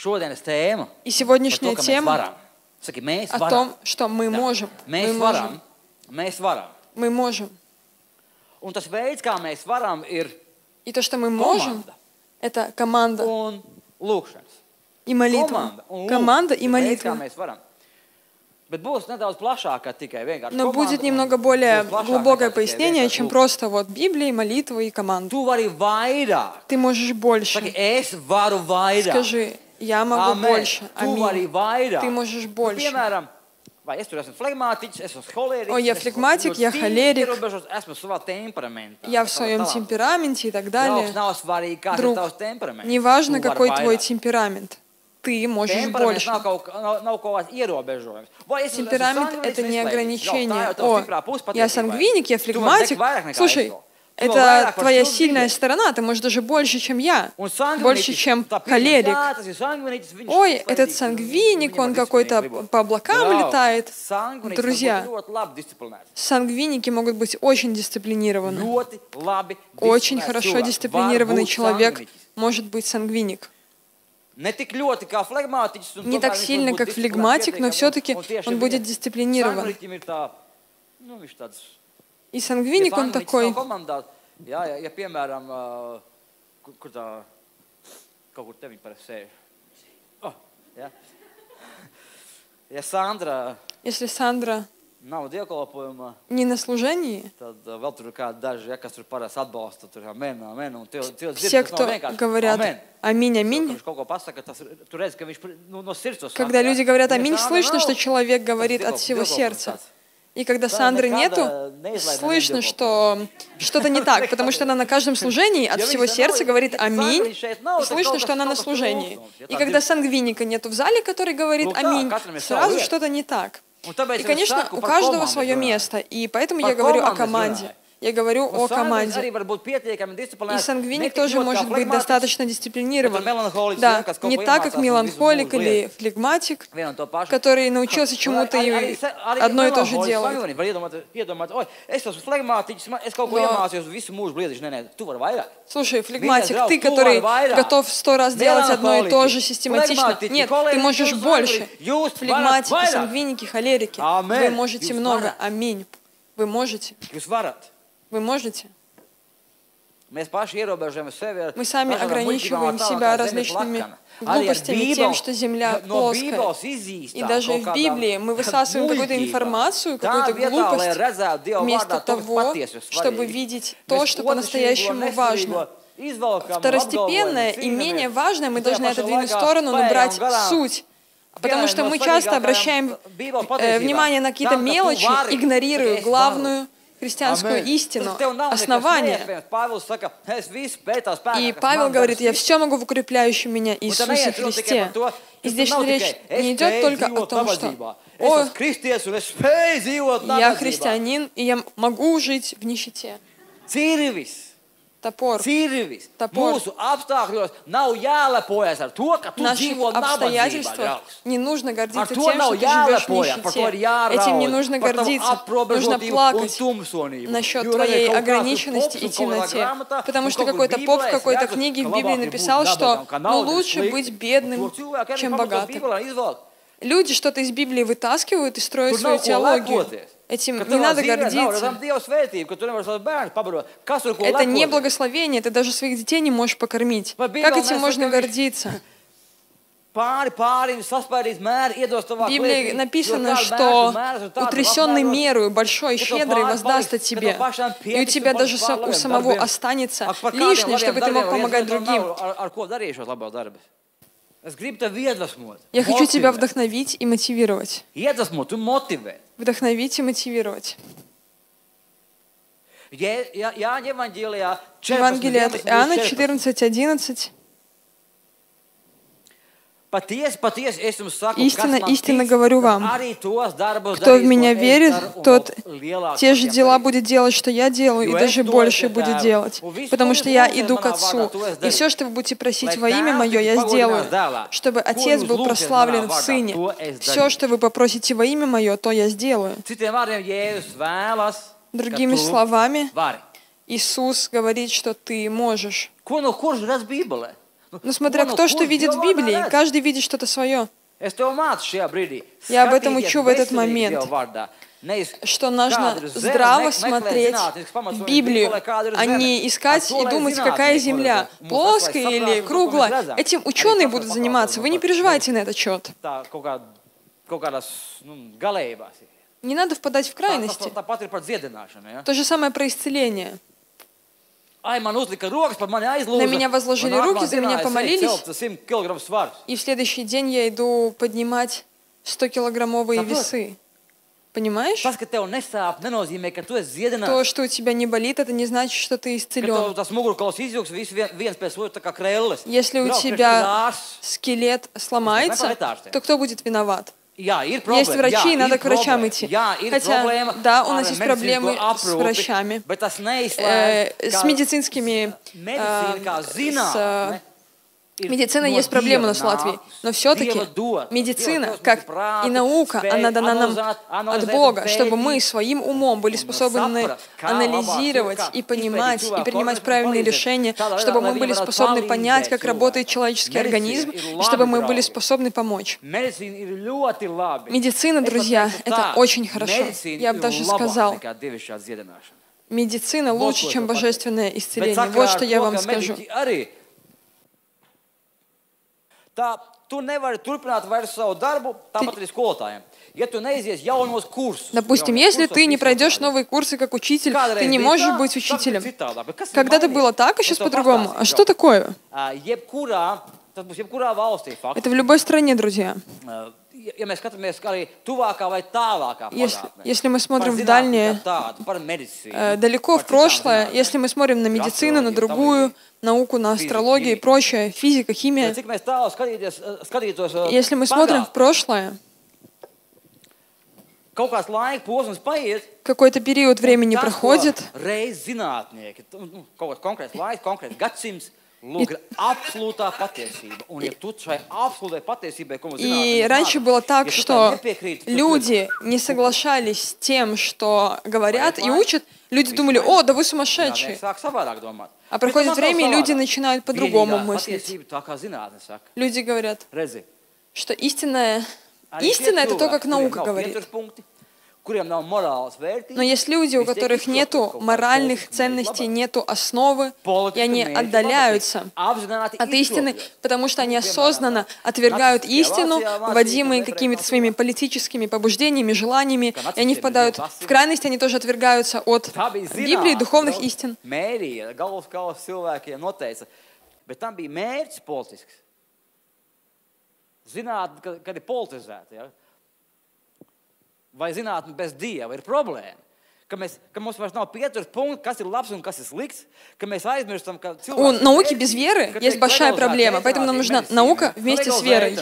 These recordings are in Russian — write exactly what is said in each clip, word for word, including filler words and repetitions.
И сегодняшняя тема о том, что мы можем. Мы можем. Мы можем. И то, что мы можем, это команда и молитва. Команда и молитва. Но будет немного более глубокое пояснение, чем просто вот Библия, молитва и команда. Ты можешь больше. Скажи, я могу больше. Аминь. Ты можешь больше. О, я флегматик, я холерик, я в своем темпераменте и так далее. Друг, неважно, какой твой темперамент. Ты можешь больше. Темперамент – это не ограничение. О, я сангвиник, я флегматик. Слушай, это твоя сильная сторона, ты можешь даже больше, чем я. Больше, чем холерик. Ой, этот сангвиник, он какой-то по облакам летает. Друзья, сангвиники могут быть очень дисциплинированы. Очень хорошо дисциплинированный человек может быть сангвиник. Не так сильно, как флегматик, но все-таки он будет дисциплинирован. И сангвиник он такой. Если Сандра не на служении, все, кто говорят «Аминь, аминь», когда люди говорят «Аминь», слышно, что человек говорит от всего сердца. И когда Сандры нету, слышно, что что-то не так, потому что она на каждом служении от всего сердца говорит «Аминь», и слышно, что она на служении. И когда сангвиника нету в зале, который говорит «Аминь», сразу что-то не так. И, конечно, у каждого свое место, и поэтому я говорю о команде. Я говорю о команде. И сангвиник тоже может быть достаточно дисциплинирован. Да, не так, как меланхолик или флегматик, который научился чему-то и одно и то же делает. Но, слушай, флегматик, ты, который готов сто раз делать одно и то же систематично. Нет, ты можешь больше. Флегматики, сангвиники, холерики. Вы можете много. Аминь. Вы можете. Вы можете? Мы сами ограничиваем себя различными глупостями, тем, что Земля плоская. И даже в Библии мы высасываем какую-то информацию, какую-то глупость, вместо того, чтобы видеть то, что по-настоящему важно. Второстепенное и менее важное мы должны отодвинуть в сторону, но брать суть. Потому что мы часто обращаем э, внимание на какие-то мелочи, игнорируя главную христианскую истину, основание. И Павел говорит, я все могу в укрепляющем меня Иисусе Христе. И здесь речь не идет только о том, что «О, я христианин, и я могу жить в нищете». Топор. Топор. В наших обстоятельствах не нужно гордиться тем, что ты живешь в нищете. Этим не нужно гордиться. Нужно плакать насчет твоей ограниченности и темноте. Потому что какой-то поп в какой-то книге в Библии написал, что ну, лучше быть бедным, чем богатым. Люди что-то из Библии вытаскивают и строят свою теологию. Этим не надо гордиться. Это не благословение, ты даже своих детей не можешь покормить. Как этим можно гордиться? В Библии написано, что утрясенный мерою, большой, щедрый воздаст от тебе. И у тебя даже у самого останется лишнее, чтобы ты мог помогать другим. Я хочу тебя вдохновить и мотивировать. Вдохновить и мотивировать. Евангелие от Иоанна четырнадцать одиннадцать. Истинно, истинно говорю вам, кто в меня верит, тот те же дела будет делать, что я делаю, и даже больше будет делать, потому что я иду к Отцу. И все, что вы будете просить во имя Мое, я сделаю, чтобы Отец был прославлен в Сыне. Все, что вы попросите во имя Мое, то я сделаю. Другими словами, Иисус говорит, что ты можешь. Но смотря кто что видит в Библии, каждый видит что-то свое. Я об этом учу в этот момент, что нужно здраво смотреть в Библию, а не искать и думать, какая земля, плоская или круглая. Этим ученые будут заниматься, вы не переживайте на этот счет. Не надо впадать в крайности. То же самое про исцеление. На меня возложили руки, за меня помолились, и в следующий день я иду поднимать стокилограммовые весы. Понимаешь? То, что у тебя не болит, это не значит, что ты исцелен. Если у тебя скелет сломается, то кто будет виноват? Есть врачи, и надо к врачам идти. Хотя, да, у нас есть проблемы с врачами, э, с медицинскими, э, с... Медицина есть проблема у нас в Латвии, но все-таки медицина, как и наука, она дана нам от Бога, чтобы мы своим умом были способны анализировать и понимать, и принимать правильные решения, чтобы мы были способны понять, как работает человеческий организм, и чтобы мы были способны помочь. Медицина, друзья, это очень хорошо. Я бы даже сказал, медицина лучше, чем божественное исцеление. Вот что я вам скажу. Tā, tu nevari turpināt vairs savu darbu, tāpat arī skolotājiem. Ja tu neizies jaunos kursus, допустим, если ты не пройдешь новые курсы как учитель, ты не можешь быть учителем. Когда-то было так, а сейчас по-другому. А что такое? Это в любой стране, друзья. Если, если мы смотрим в дальнее, э, далеко в прошлое, если мы смотрим на медицину, на другую науку, на астрологию и прочее, физика, химия, если мы смотрим в прошлое, какой-то период времени проходит, И, и раньше было так, что люди не соглашались с тем, что говорят и учат. Люди думали: о, да вы сумасшедшие. А проходит время, и люди начинают по-другому мыслить. Люди говорят, что истинное, истинное это то, как наука говорит. Но есть люди, у которых нету моральных ценностей, нету основы, и они отдаляются от истины, потому что они осознанно отвергают истину, вводимые какими-то своими политическими побуждениями, желаниями, и они впадают в крайность, они тоже отвергаются от Библии, духовных истин. Vai zinātne bez Dieva ir problēma? Ka, mēs, ka mums vairs nav pieturas punkti, kas ir labs un kas ir slikts, ka mēs aizmirstam, ka cilvēks... У науки без веры есть большая проблема, поэтому нам нужна наука вместе с верой.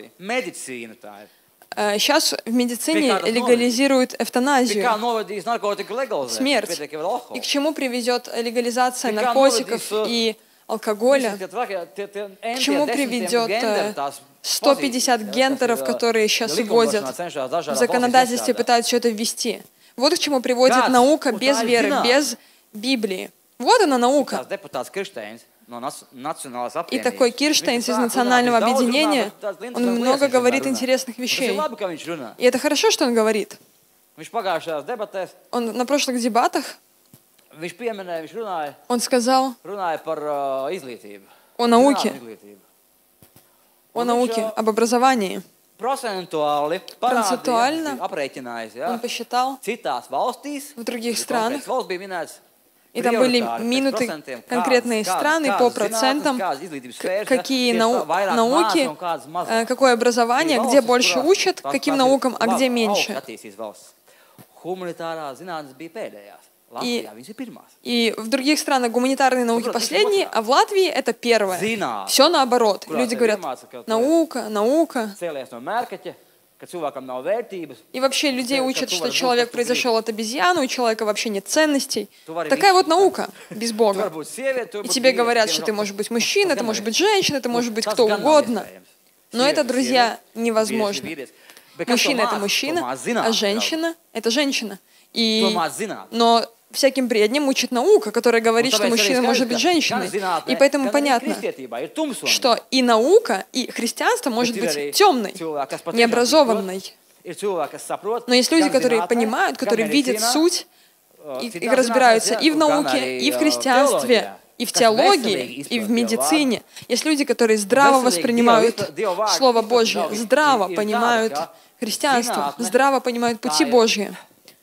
Сейчас в медицине легализируют эвтаназию, смерть. И к чему приведет легализация наркотиков и алкоголя? К чему приведет сто пятьдесят гендеров, которые сейчас вводят в законодательстве, пытаются все это ввести? Вот к чему приводит наука без веры, без Библии. Вот она наука. И такой Кирштейнс из Национального объединения, он много говорит интересных вещей. И это хорошо, что он говорит. Он на прошлых дебатах, он сказал о науке, о науке, об образовании. Процентуально он посчитал в других странах, и там были минуты конкретные страны по процентам, какие нау науки, какое образование, где больше учат, каким наукам, а где меньше. И, и в других странах гуманитарные науки последние, а в Латвии это первое. Все наоборот. Люди говорят: наука, наука. И вообще людей учат, что человек произошел от обезьяны, у человека вообще нет ценностей. Такая вот наука без Бога. И тебе говорят, что ты можешь быть мужчина, ты можешь быть женщина, ты можешь быть кто угодно. Но это, друзья, невозможно. Мужчина — это мужчина, а женщина — это женщина. И, но всяким бреднем учит наука, которая говорит, что мужчина может быть женщиной. И поэтому понятно, что и наука, и христианство может быть темной, необразованной. Но есть люди, которые понимают, которые видят суть, и, и разбираются и в науке, и в христианстве, и в теологии, и в медицине. Есть люди, которые здраво воспринимают Слово Божье, здраво понимают христианство, здраво понимают пути Божьи.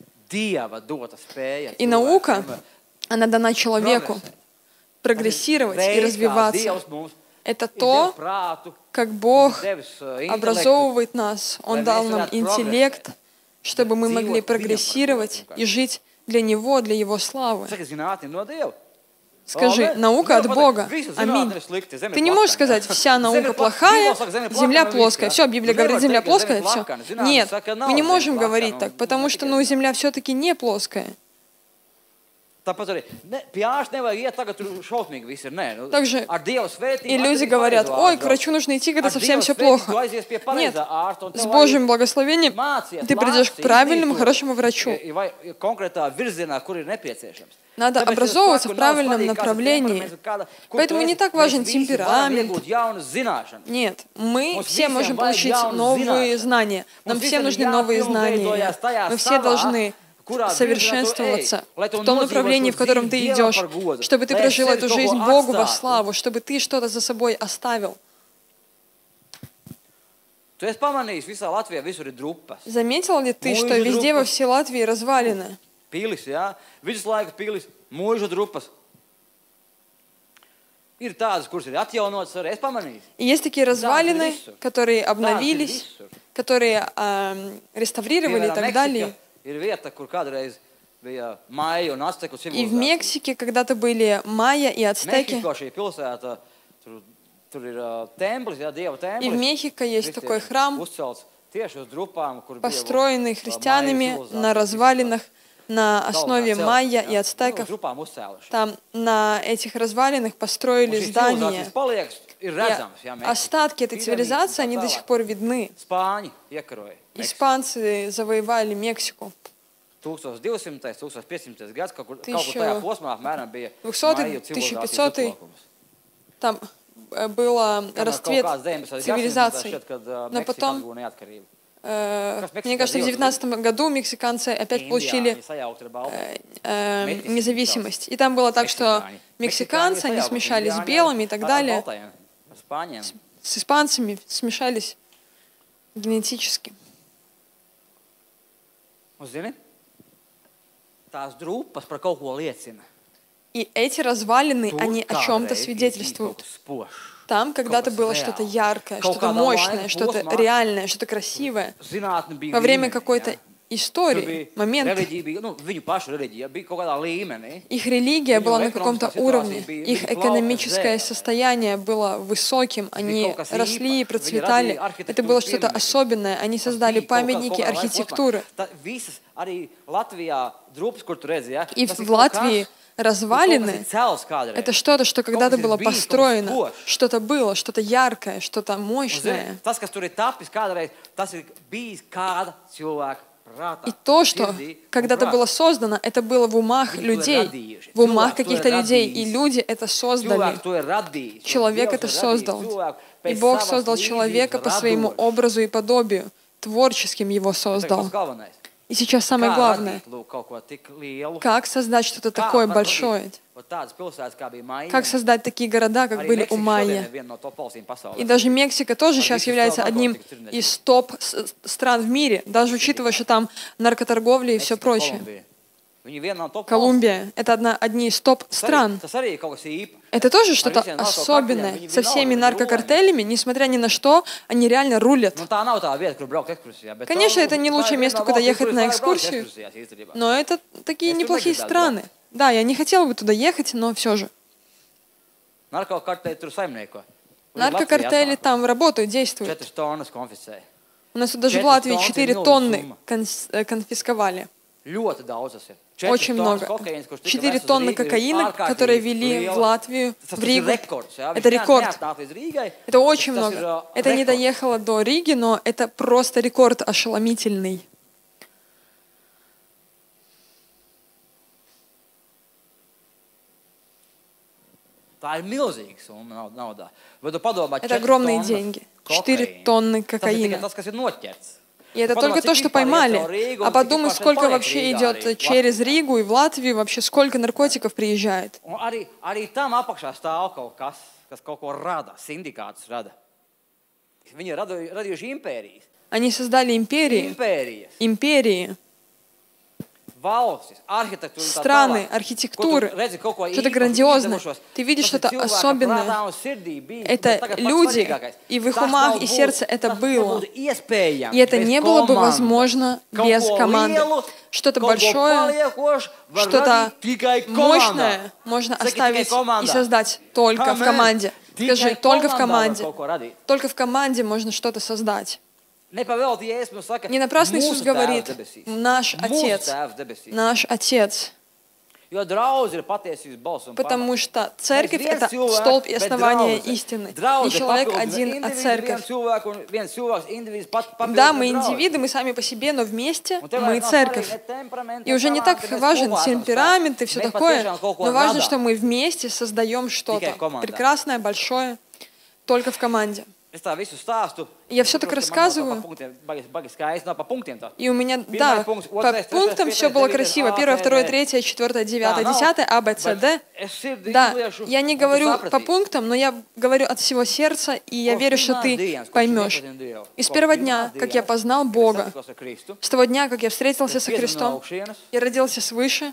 И наука, она дана человеку прогрессировать и развиваться. Это то, как Бог образовывает нас. Он дал нам интеллект, чтобы мы могли прогрессировать и жить для Него, для Его славы. Скажи, наука от Бога. Аминь. Ты не можешь сказать, вся наука плохая, Земля плоская. Все, Библия говорит, Земля плоская, все. Нет, мы не можем говорить так, потому что ну, Земля все-таки не плоская. Также и люди говорят, ой, к врачу нужно идти, когда совсем все плохо. Нет, с Божьим благословением ты придешь к правильному, хорошему врачу. Надо образовываться в правильном направлении. Поэтому не так важен темперамент. Нет, мы все можем получить новые знания. Нам всем нужны новые знания. Мы все должны совершенствоваться в том направлении, в котором ты идешь, чтобы ты прожил эту жизнь Богу во славу, чтобы ты что-то за собой оставил. Заметил ли ты, что везде во всей Латвии развалины? И есть такие развалины, которые обновились, которые э, реставрировали и так далее. И в Мексике когда-то были майя и ацтеки. И в Мехико есть такой храм, построенный христианами на развалинах, на основе майя и ацтеков. Там на этих развалинах построили здания. И остатки этой цивилизации, они до сих пор видны. Испанцы завоевали Мексику. двухсотый, тысяча пятисотый там был расцвет цивилизации. Но потом, э, мне кажется, в девятнадцатом году мексиканцы опять получили э, э, независимость. И там было так, что мексиканцы, они смешались с белыми и так далее. С, с испанцами смешались генетически. И эти развалины, они о чем-то свидетельствуют. Там когда-то было что-то яркое, что-то мощное, что-то реальное, что-то красивое. Во время какой-то истории, момента. Их религия была на каком-то уровне, их экономическое состояние было высоким, они росли и процветали. Это было что-то особенное, они создали памятники архитектуры. И в Латвии развалины — это что-то, что когда-то было построено, что-то было, что-то яркое, что-то мощное. И то, что когда-то было создано, это было в умах людей, в умах каких-то людей, и люди это создали. Человек это создал. И Бог создал человека по своему образу и подобию, творческим его создал. И сейчас самое главное, как создать что-то такое большое? Как создать такие города, как были у майя? И даже Мексика тоже сейчас является одним из топ-стран в мире, даже учитывая, что там наркоторговля и все прочее. Колумбия — это одна, одни из топ-стран. Это тоже что-то особенное. Со всеми наркокартелями, несмотря ни на что, они реально рулят. Конечно, это не лучшее место, куда ехать на экскурсию, но это такие неплохие страны. Да, я не хотела бы туда ехать, но все же. Наркокартели там работают, действуют. У нас тут даже в Латвии четыре тонны конфисковали. Очень много. четыре тонны кокаина, которые вели в Латвию, в Ригу. Это рекорд. Это очень много. Это не доехало до Риги, но это просто рекорд ошеломительный. Это огромные деньги. Четыре тонны кокаина. И это только то, что поймали. А подумай, сколько вообще идет через Ригу и в Латвию, вообще сколько наркотиков приезжает. Они создали империи. Империи. Страны, архитектуры, что-то грандиозное. Ты видишь что-то особенное. Это люди, и в их умах и сердце это было. И это не было бы возможно без команды. Что-то большое, что-то мощное можно оставить и создать только в команде. Скажи, только в команде. Только в команде можно что-то создать. Не напрасно Иисус говорит, наш Отец, наш Отец. Потому что церковь — это столб и основание истины. Не человек один, а церковь. Да, мы индивиды, мы сами по себе, но вместе мы церковь. И уже не так важен темперамент и все такое, но важно, что мы вместе создаем что-то прекрасное, большое, только в команде. Я все так рассказываю. И у меня, да, по пунктам все было красиво. Первое, второе, третье, четвертое, девятое, десятое, А, Б, С, Д. Да, я не говорю по пунктам, но я говорю от всего сердца, и я верю, что ты поймешь. И с первого дня, как я познал Бога, с того дня, как я встретился со Христом, я родился свыше,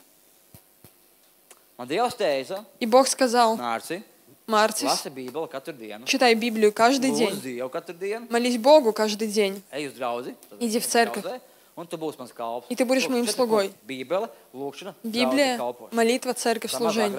и Бог сказал: Мартис, читай Библию каждый день, молись Богу каждый день, иди в церковь, и ты будешь моим слугой. Библия, молитва, церковь, служение.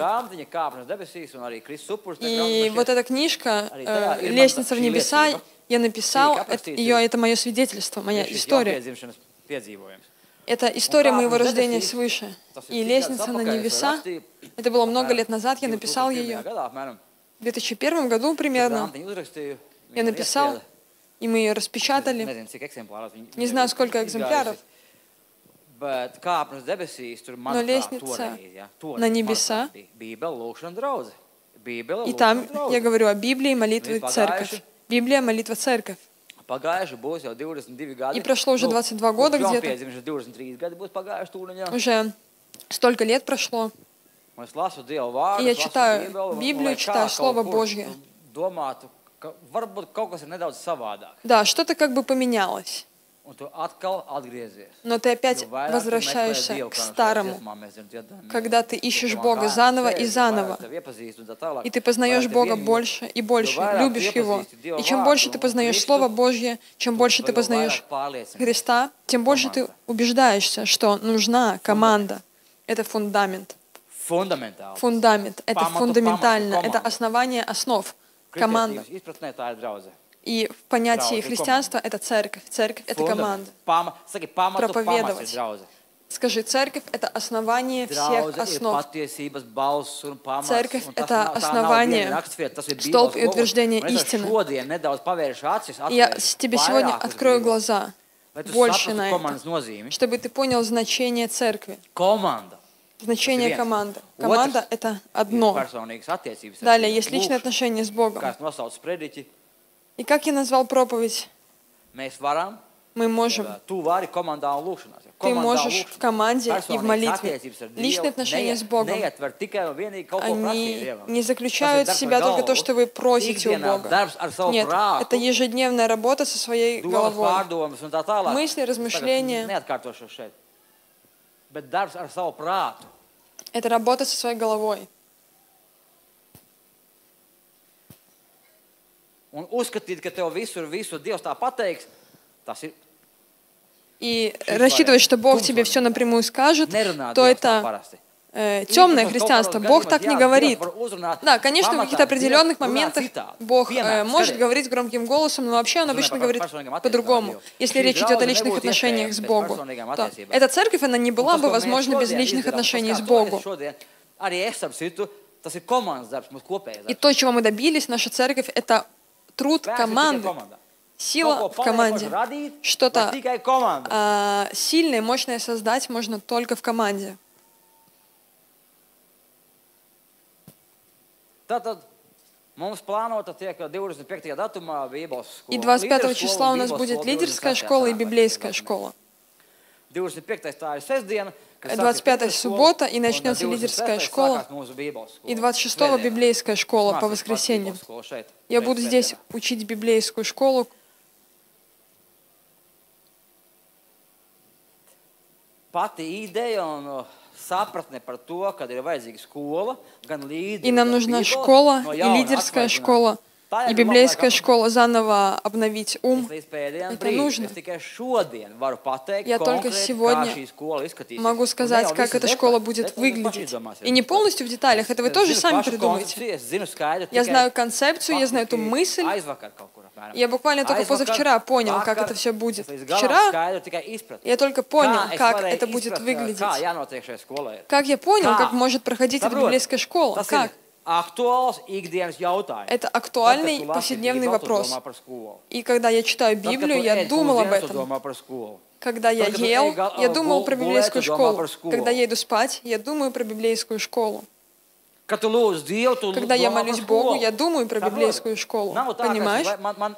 И вот эта книжка э, «Лестница в небеса», я написал, это, ее, это мое свидетельство, моя история. Это история моего рождения свыше. И «Лестница на небеса», это было много лет назад, я написал ее. В две тысячи первом году примерно я написал, и мы ее распечатали. Не знаю, сколько экземпляров. Но лестница на небеса. И там я говорю о Библии, молитве, церковь. Библия, молитва, церковь. И прошло уже двадцать два года где-то. Уже столько лет прошло. И я читаю Библию, читаю Слово Божье. Да, что-то как бы поменялось. Но ты опять возвращаешься к старому, когда ты ищешь Бога заново и заново. И ты познаешь Бога больше и больше, любишь Его. И чем больше ты познаешь Слово Божье, чем больше ты познаешь Христа, тем больше ты убеждаешься, что нужна команда. Это фундамент. Фундамент. Это фундаментально. Это основание основ. Команда. И в понятии христианства это церковь. Церковь — это команда. Проповедовать. Скажи, церковь — это основание всех основ. Церковь — это основание, столб и утверждение истины. И я тебе сегодня открою глаза больше на это, чтобы ты понял значение церкви. Значение команды. Команда — это одно. Далее есть личные отношения с Богом. И как я назвал проповедь? Мы можем. Ты можешь в команде и в молитве. Личные отношения с Богом, они не заключают в себя только то, что вы просите у Бога. Нет, это ежедневная работа со своей головой. Мысли, размышления. Это работа со своей головой. И рассчитывать, что Бог тебе все напрямую скажет, то это э, темное христианство. Бог так не говорит. Да, конечно, в каких-то определенных моментах Бог э, может говорить громким голосом, но вообще Он обычно говорит по-другому. Если речь идет о личных отношениях с Богом, то эта церковь, она не была бы возможна без личных отношений с Богом. И то, чего мы добились, наша церковь, это труд команды. Сила в команде. Что-то э, сильное, мощное создать можно только в команде. И двадцать пятого числа у нас будет лидерская школа и библейская школа. двадцать пятая суббота, и начнется лидерская школа. И двадцать шестого библейская школа по воскресеньям. Я буду здесь учить библейскую школу. И нам нужна школа, и лидерская школа, и библейская школа, заново обновить ум. Это нужно. Я только сегодня могу сказать, как эта школа будет выглядеть. И не полностью в деталях, это вы тоже сами придумаете. Я знаю концепцию, я знаю эту мысль. Я буквально только позавчера понял, как это все будет. Вчера я только понял, как это будет выглядеть. Как я понял, как может проходить эта библейская школа. Как? Это актуальный повседневный вопрос. И когда я читаю Библию, я думал об этом. Когда я ел, я думал про библейскую школу. Когда я иду спать, я думаю про библейскую школу. Когда я молюсь Богу, я думаю про библейскую школу. Понимаешь?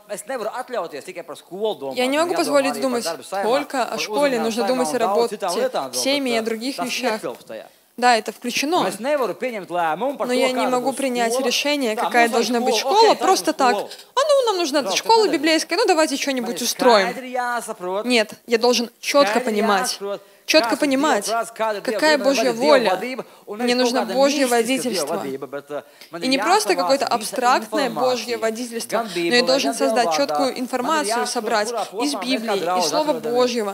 Я не могу позволить думать только о школе, нужно думать о работе, семье и о других вещах. Да, это включено. Но я не могу принять решение, какая должна быть школа, просто так. А ну, нам нужна школа библейская, ну давайте что-нибудь устроим. Нет, я должен четко понимать, четко понимать, какая Божья воля. Мне нужно Божье водительство. И не просто какое-то абстрактное Божье водительство, но я должен создать четкую информацию, собрать из Библии, из Слова Божьего.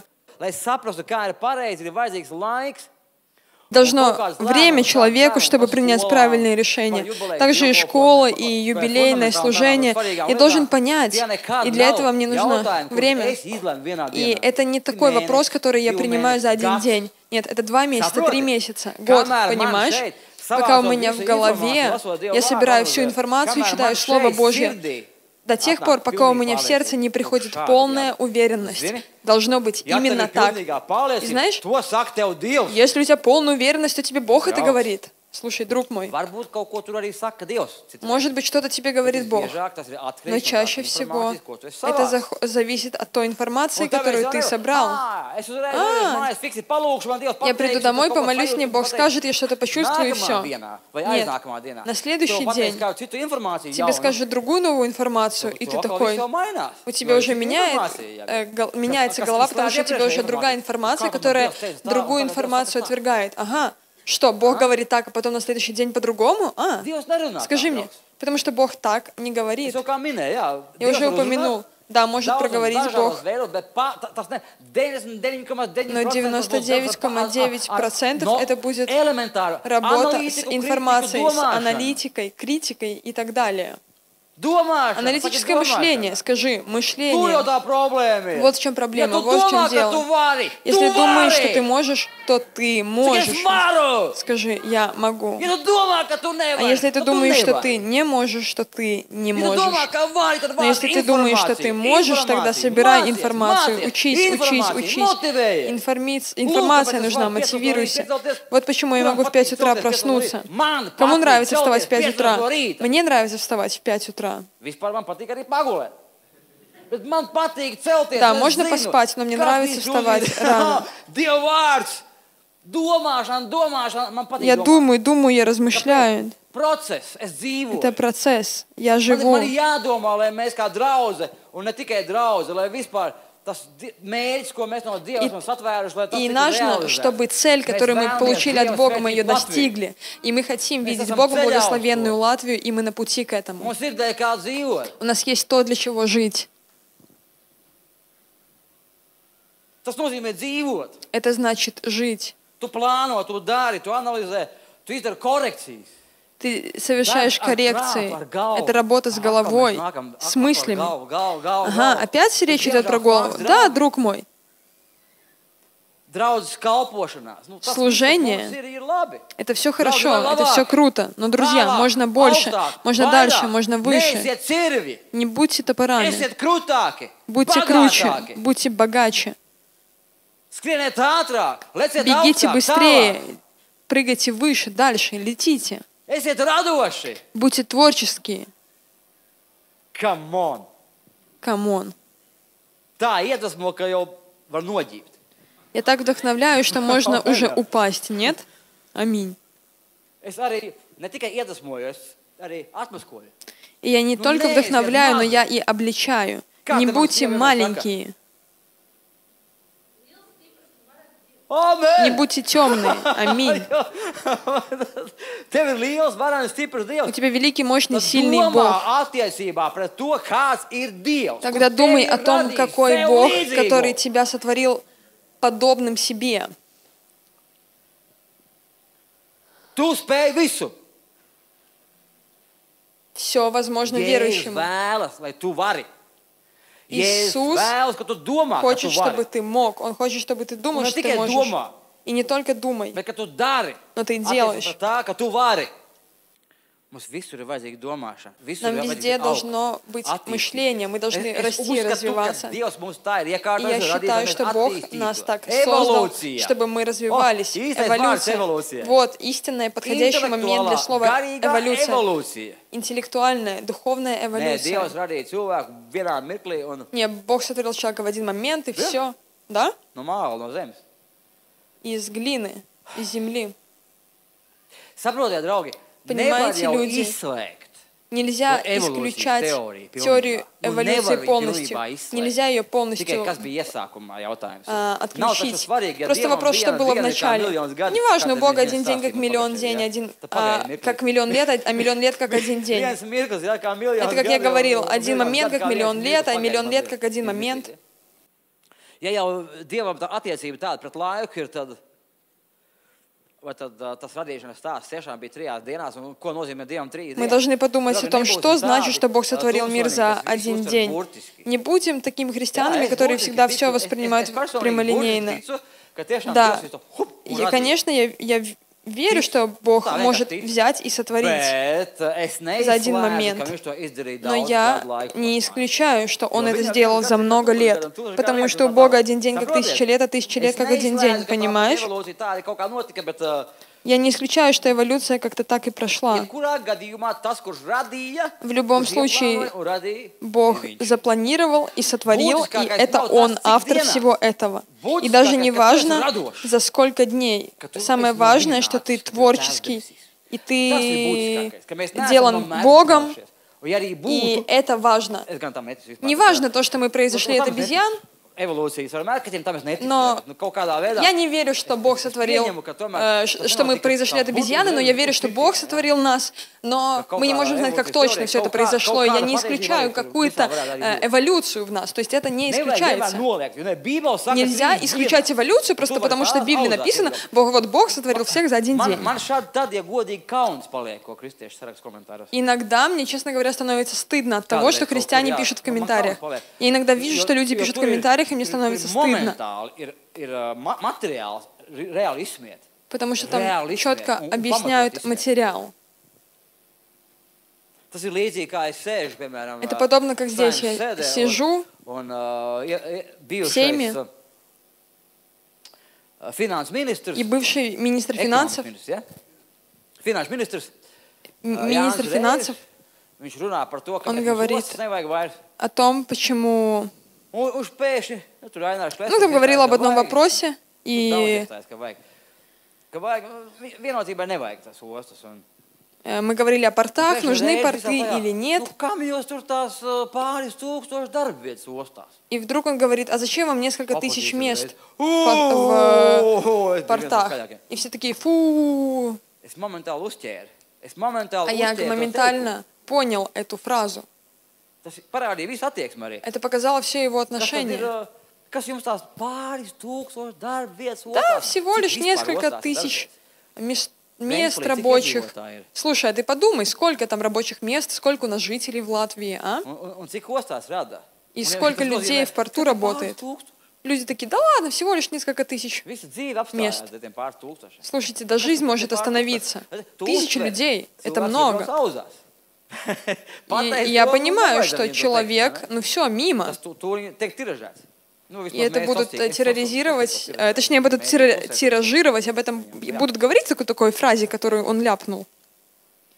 Должно время человеку, чтобы принять правильные решения. Также и школа, и юбилейное служение. Я должен понять, и для этого мне нужно время. И это не такой вопрос, который я принимаю за один день. Нет, это два месяца, три месяца, год, понимаешь? Пока у меня в голове, я собираю всю информацию, читаю Слово Божье. До тех пор, пока у меня в сердце не приходит полная уверенность. Должно быть именно так. И знаешь, если у тебя полная уверенность, то тебе Бог это говорит. Слушай, друг мой, может быть, что-то тебе говорит Бог, но чаще всего это зависит от той информации, которую ты собрал. А, я приду домой, помолюсь, мне Бог скажет, я что-то почувствую, и все. Нет, на следующий день тебе скажут другую новую информацию, и ты такой, у тебя уже меняет, э, гол, меняется голова, потому что у тебя уже другая информация, которая другую информацию отвергает. Ага. Что, Бог говорит так, а потом на следующий день по-другому? А, скажи мне. Потому что Бог так не говорит. Я уже упомянул. Да, может проговорить Бог. Но девяносто девять целых девять десятых процента это будет работа с информацией, с аналитикой, критикой и так далее. Аналитическое мышление, скажи, мышление. Вот в чем проблема, вот в чем дело. Если думаешь, что ты можешь, то ты можешь. Скажи, я могу. А если ты думаешь, что ты не можешь, то ты не можешь. Но если ты думаешь, что ты можешь, тогда собирай информацию, учись, учись, учись. Информиц... Информация нужна, мотивируйся. Вот почему я могу в пять утра проснуться. Кому нравится вставать в пять утра? Мне нравится вставать в пять утра. Да, можно поспать, но мне нравится вставать рано. Я думаю, думаю, я размышляю. Это процесс. Я живу. И, и нужно, чтобы цель, которую мы получили от Бога, мы ее достигли. И мы хотим видеть Бога благословенную Латвию, и мы на пути к этому. У нас есть то, для чего жить. Это значит жить. Ты совершаешь коррекции. Это работа с головой, с мыслями. Ага, опять речь идет про голову. Да, друг мой. Служение — это все хорошо, это все круто. Но, друзья, можно больше, можно дальше, можно выше. Не будьте топорами. Будьте круче, будьте богаче. Бегите быстрее, прыгайте выше, дальше, летите. Esiet radoši. Будьте творческие. Come on. Come on. Tā iedvesmo, ka jau var noģībt. Я так вдохновляю, что можно уже упасть, нет? Аминь. Es arī ne tikai iedvesmoju, es arī atmaskoju. И я не только вдохновляю, но я и обличаю. Не будьте маленькие. Не будьте темные. Аминь. У тебя великий, мощный, сильный Бог. Тогда думай о том, какой Бог, который тебя сотворил подобным себе. Все возможно верующему. Иисус хочет, чтобы ты мог. Он хочет, чтобы ты думал, что ты можешь. И не только думай, но ты делаешь. Нам везде должно быть мышление, мы должны расти и развиваться. И я считаю, что Бог нас так создал, чтобы мы развивались. Эволюция. Вот истинный подходящий момент для слова эволюция. Интеллектуальная, духовная эволюция. Нет, Бог сотворил человека в один момент, и все. Да? Из глины, из земли. Понимаете, люди, нельзя исключать теорию эволюции полностью. Нельзя ее полностью а, отключить. Просто вопрос, что было в начале. Неважно, у Бога один день как миллион день, один, а, как миллион лет, а миллион лет как один день. Это, как я говорил, один момент как миллион лет, а миллион лет как один момент. Ja jau Dievam tā attiecība tāda pret laiku ir, tad, vai tad tas radīšanas stāsts tiešām bija trijās dienās, un ko nozīmē Dievam trīs dienas? Мы должны подумать о том, что значит, что Бог сотворил мир за один день. Не будем такими христианами, которые всегда все воспринимают прямолинейно. Да, и, конечно, я, я верю, что Бог может взять и сотворить за один момент. Но я не исключаю, что Он это сделал за много лет. Потому что у Бога один день как тысяча лет, а тысяча лет как один день, понимаешь? Я не исключаю, что эволюция как-то так и прошла. В любом случае, Бог запланировал и сотворил, и это Он, автор всего этого. И даже не важно, за сколько дней. Самое важное, что ты творческий, и ты делан Богом, и это важно. Не важно то, что мы произошли от обезьян, но я не верю, что Бог сотворил, э, что мы произошли от обезьяны, но я верю, что Бог сотворил нас, но мы не можем знать, как точно все это произошло, и я не исключаю какую-то э, эволюцию в нас, то есть это не исключается. Нельзя исключать эволюцию просто потому, что в Библии написано, Бог, вот Бог сотворил всех за один день. Иногда мне, честно говоря, становится стыдно от того, что христиане пишут в комментариях. Я иногда вижу, что люди пишут в комментариях, и мне становится стыдно. Потому что там четко объясняют материал. Это подобно, как здесь я сижу в сейме, и бывший министр финансов, министр финансов, он говорит о том, почему... Ну, там говорил об одном вопросе, и мы говорили о портах, нужны порты или нет. И вдруг он говорит, а зачем вам несколько тысяч мест в портах? И все такие, фу. А я моментально понял эту фразу. Это показало все его отношения. Да, всего лишь несколько тысяч мест, мест рабочих. Слушай, а ты подумай, сколько там рабочих мест, сколько у нас жителей в Латвии, а? И сколько людей в порту работает? Люди такие, да ладно, всего лишь несколько тысяч мест. Слушайте, да жизнь может остановиться. Тысячи людей, это много. И я понимаю, что человек, ну все, мимо. И это будут терроризировать, точнее, будут тиражировать, об этом будут говорить о такой фразе, которую он ляпнул.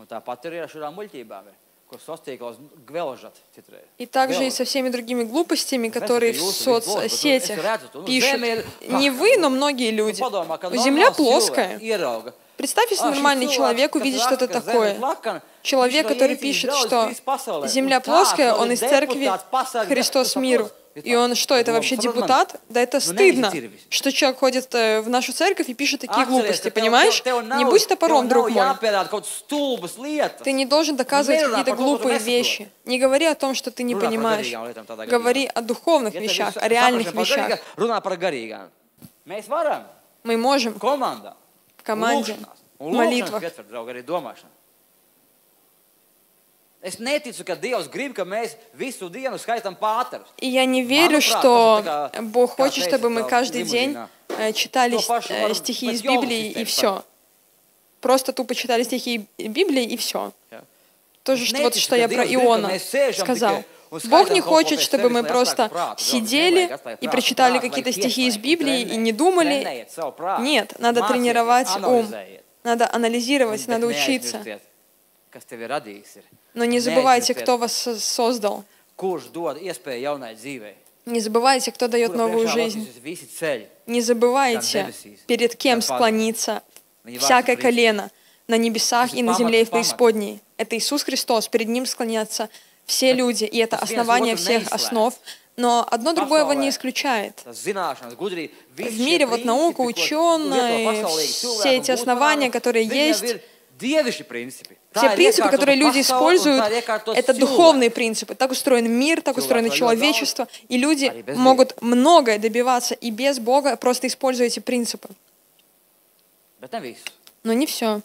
И также и со всеми другими глупостями, которые в соцсетях пишут. Не вы, но многие люди. Земля плоская. Представь, если нормальный человек увидит что-то такое. Человек, который пишет, что земля плоская, он из церкви Христос миру. И он что, это вообще депутат? Да это стыдно, что человек ходит в нашу церковь и пишет такие глупости, понимаешь? Не будь топором, друг мой. Ты не должен доказывать какие-то глупые вещи. Не говори о том, что ты не понимаешь. Говори о духовных вещах, о реальных вещах. Мы можем в команде, в молитвах. И я не верю, что Бог хочет, чтобы мы каждый день читали стихи из Библии и все. Просто тупо читали стихи Библии и все. То же, что, вот, что я про Иона сказал. Бог не хочет, чтобы мы просто сидели и прочитали какие-то стихи из Библии и не думали. Нет, надо тренировать ум, надо анализировать, надо учиться. Но не забывайте, кто вас создал. Не забывайте, кто дает новую жизнь. Не забывайте, перед кем склонится всякое колено на небесах и на земле и в преисподней. Это Иисус Христос, перед Ним склонятся все люди, и это основание всех основ. Но одно другое его не исключает. В мире вот наука, ученые, все эти основания, которые есть, все принципы, которые люди используют, это духовные принципы. Так устроен мир, так устроено человечество. И люди могут многое добиваться и без Бога, просто используя эти принципы. Но не все.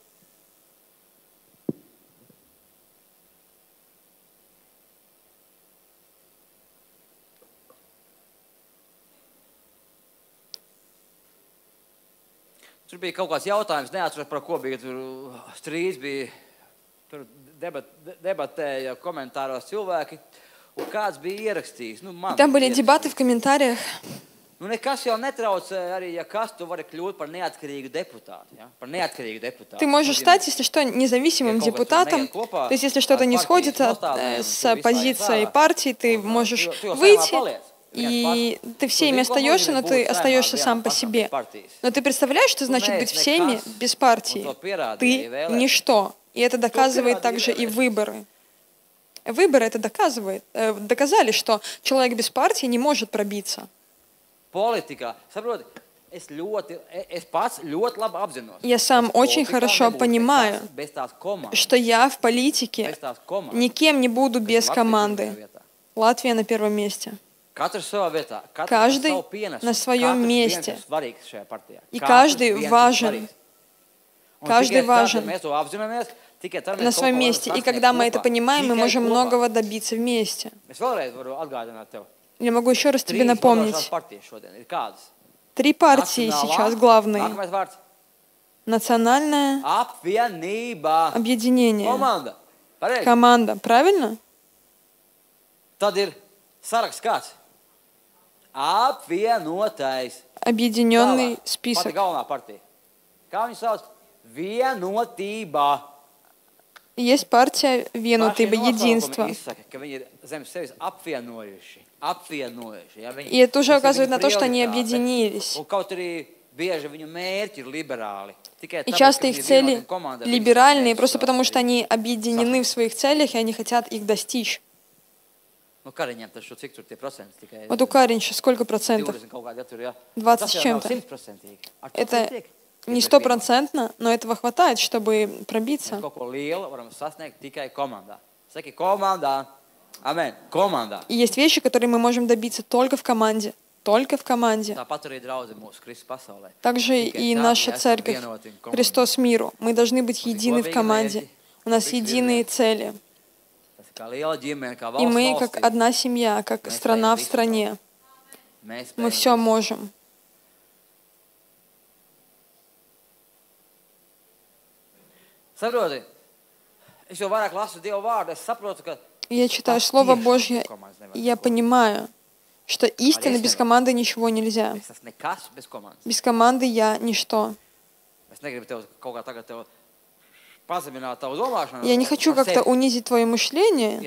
Tur bija kaut kāds jautājums, neatceros, par ko bija tur strīds, bija tur debat, debatēja komentāros cilvēki, un kāds bija ierakstījis. Nu, man Там были дебаты в комментариях. Nu, nekas jau netraucē arī, ja kas, tu vari kļūt par neatkarīgu deputātu, ja? Par neatkarīgu deputātu. Ты можешь стать, если что, независимым депутатом. То есть, если что-то не сходится с позицией партии, ты можешь выйти. И ты всеми остаешься, но ты остаешься сам по себе. Но ты представляешь, что значит быть всеми без партии? Ты ничто. И это доказывает также и выборы. Выборы это доказывает. Доказали, что человек без партии не может пробиться. Я сам очень хорошо понимаю, что я в политике никем не буду без команды. Латвия на первом месте. Каждый на своем месте. И каждый важен. Каждый важен на своем месте. И когда мы это понимаем, мы можем многого добиться вместе. Я могу еще раз тебе напомнить. Три партии сейчас главные. Национальное объединение. Команда. Правильно? Объединенный список. Есть партия Vienotība, единство. И это уже указывает на то, что они объединились. И часто их цели либеральные, просто потому что они объединены в своих целях, и они хотят их достичь. Вот у Каринча сколько процентов? двадцать с чем-то. Это не стопроцентно, но этого хватает, чтобы пробиться. И есть вещи, которые мы можем добиться только в команде. Только в команде. Также и наша церковь, Христос миру. Мы должны быть едины в команде. У нас единые цели. И мы, как одна семья, как страна в стране, мы все можем. Я читаю Слово Божье, и я понимаю, что истинно без команды ничего нельзя. Без команды я ничто. Я не хочу как-то унизить твое мышление,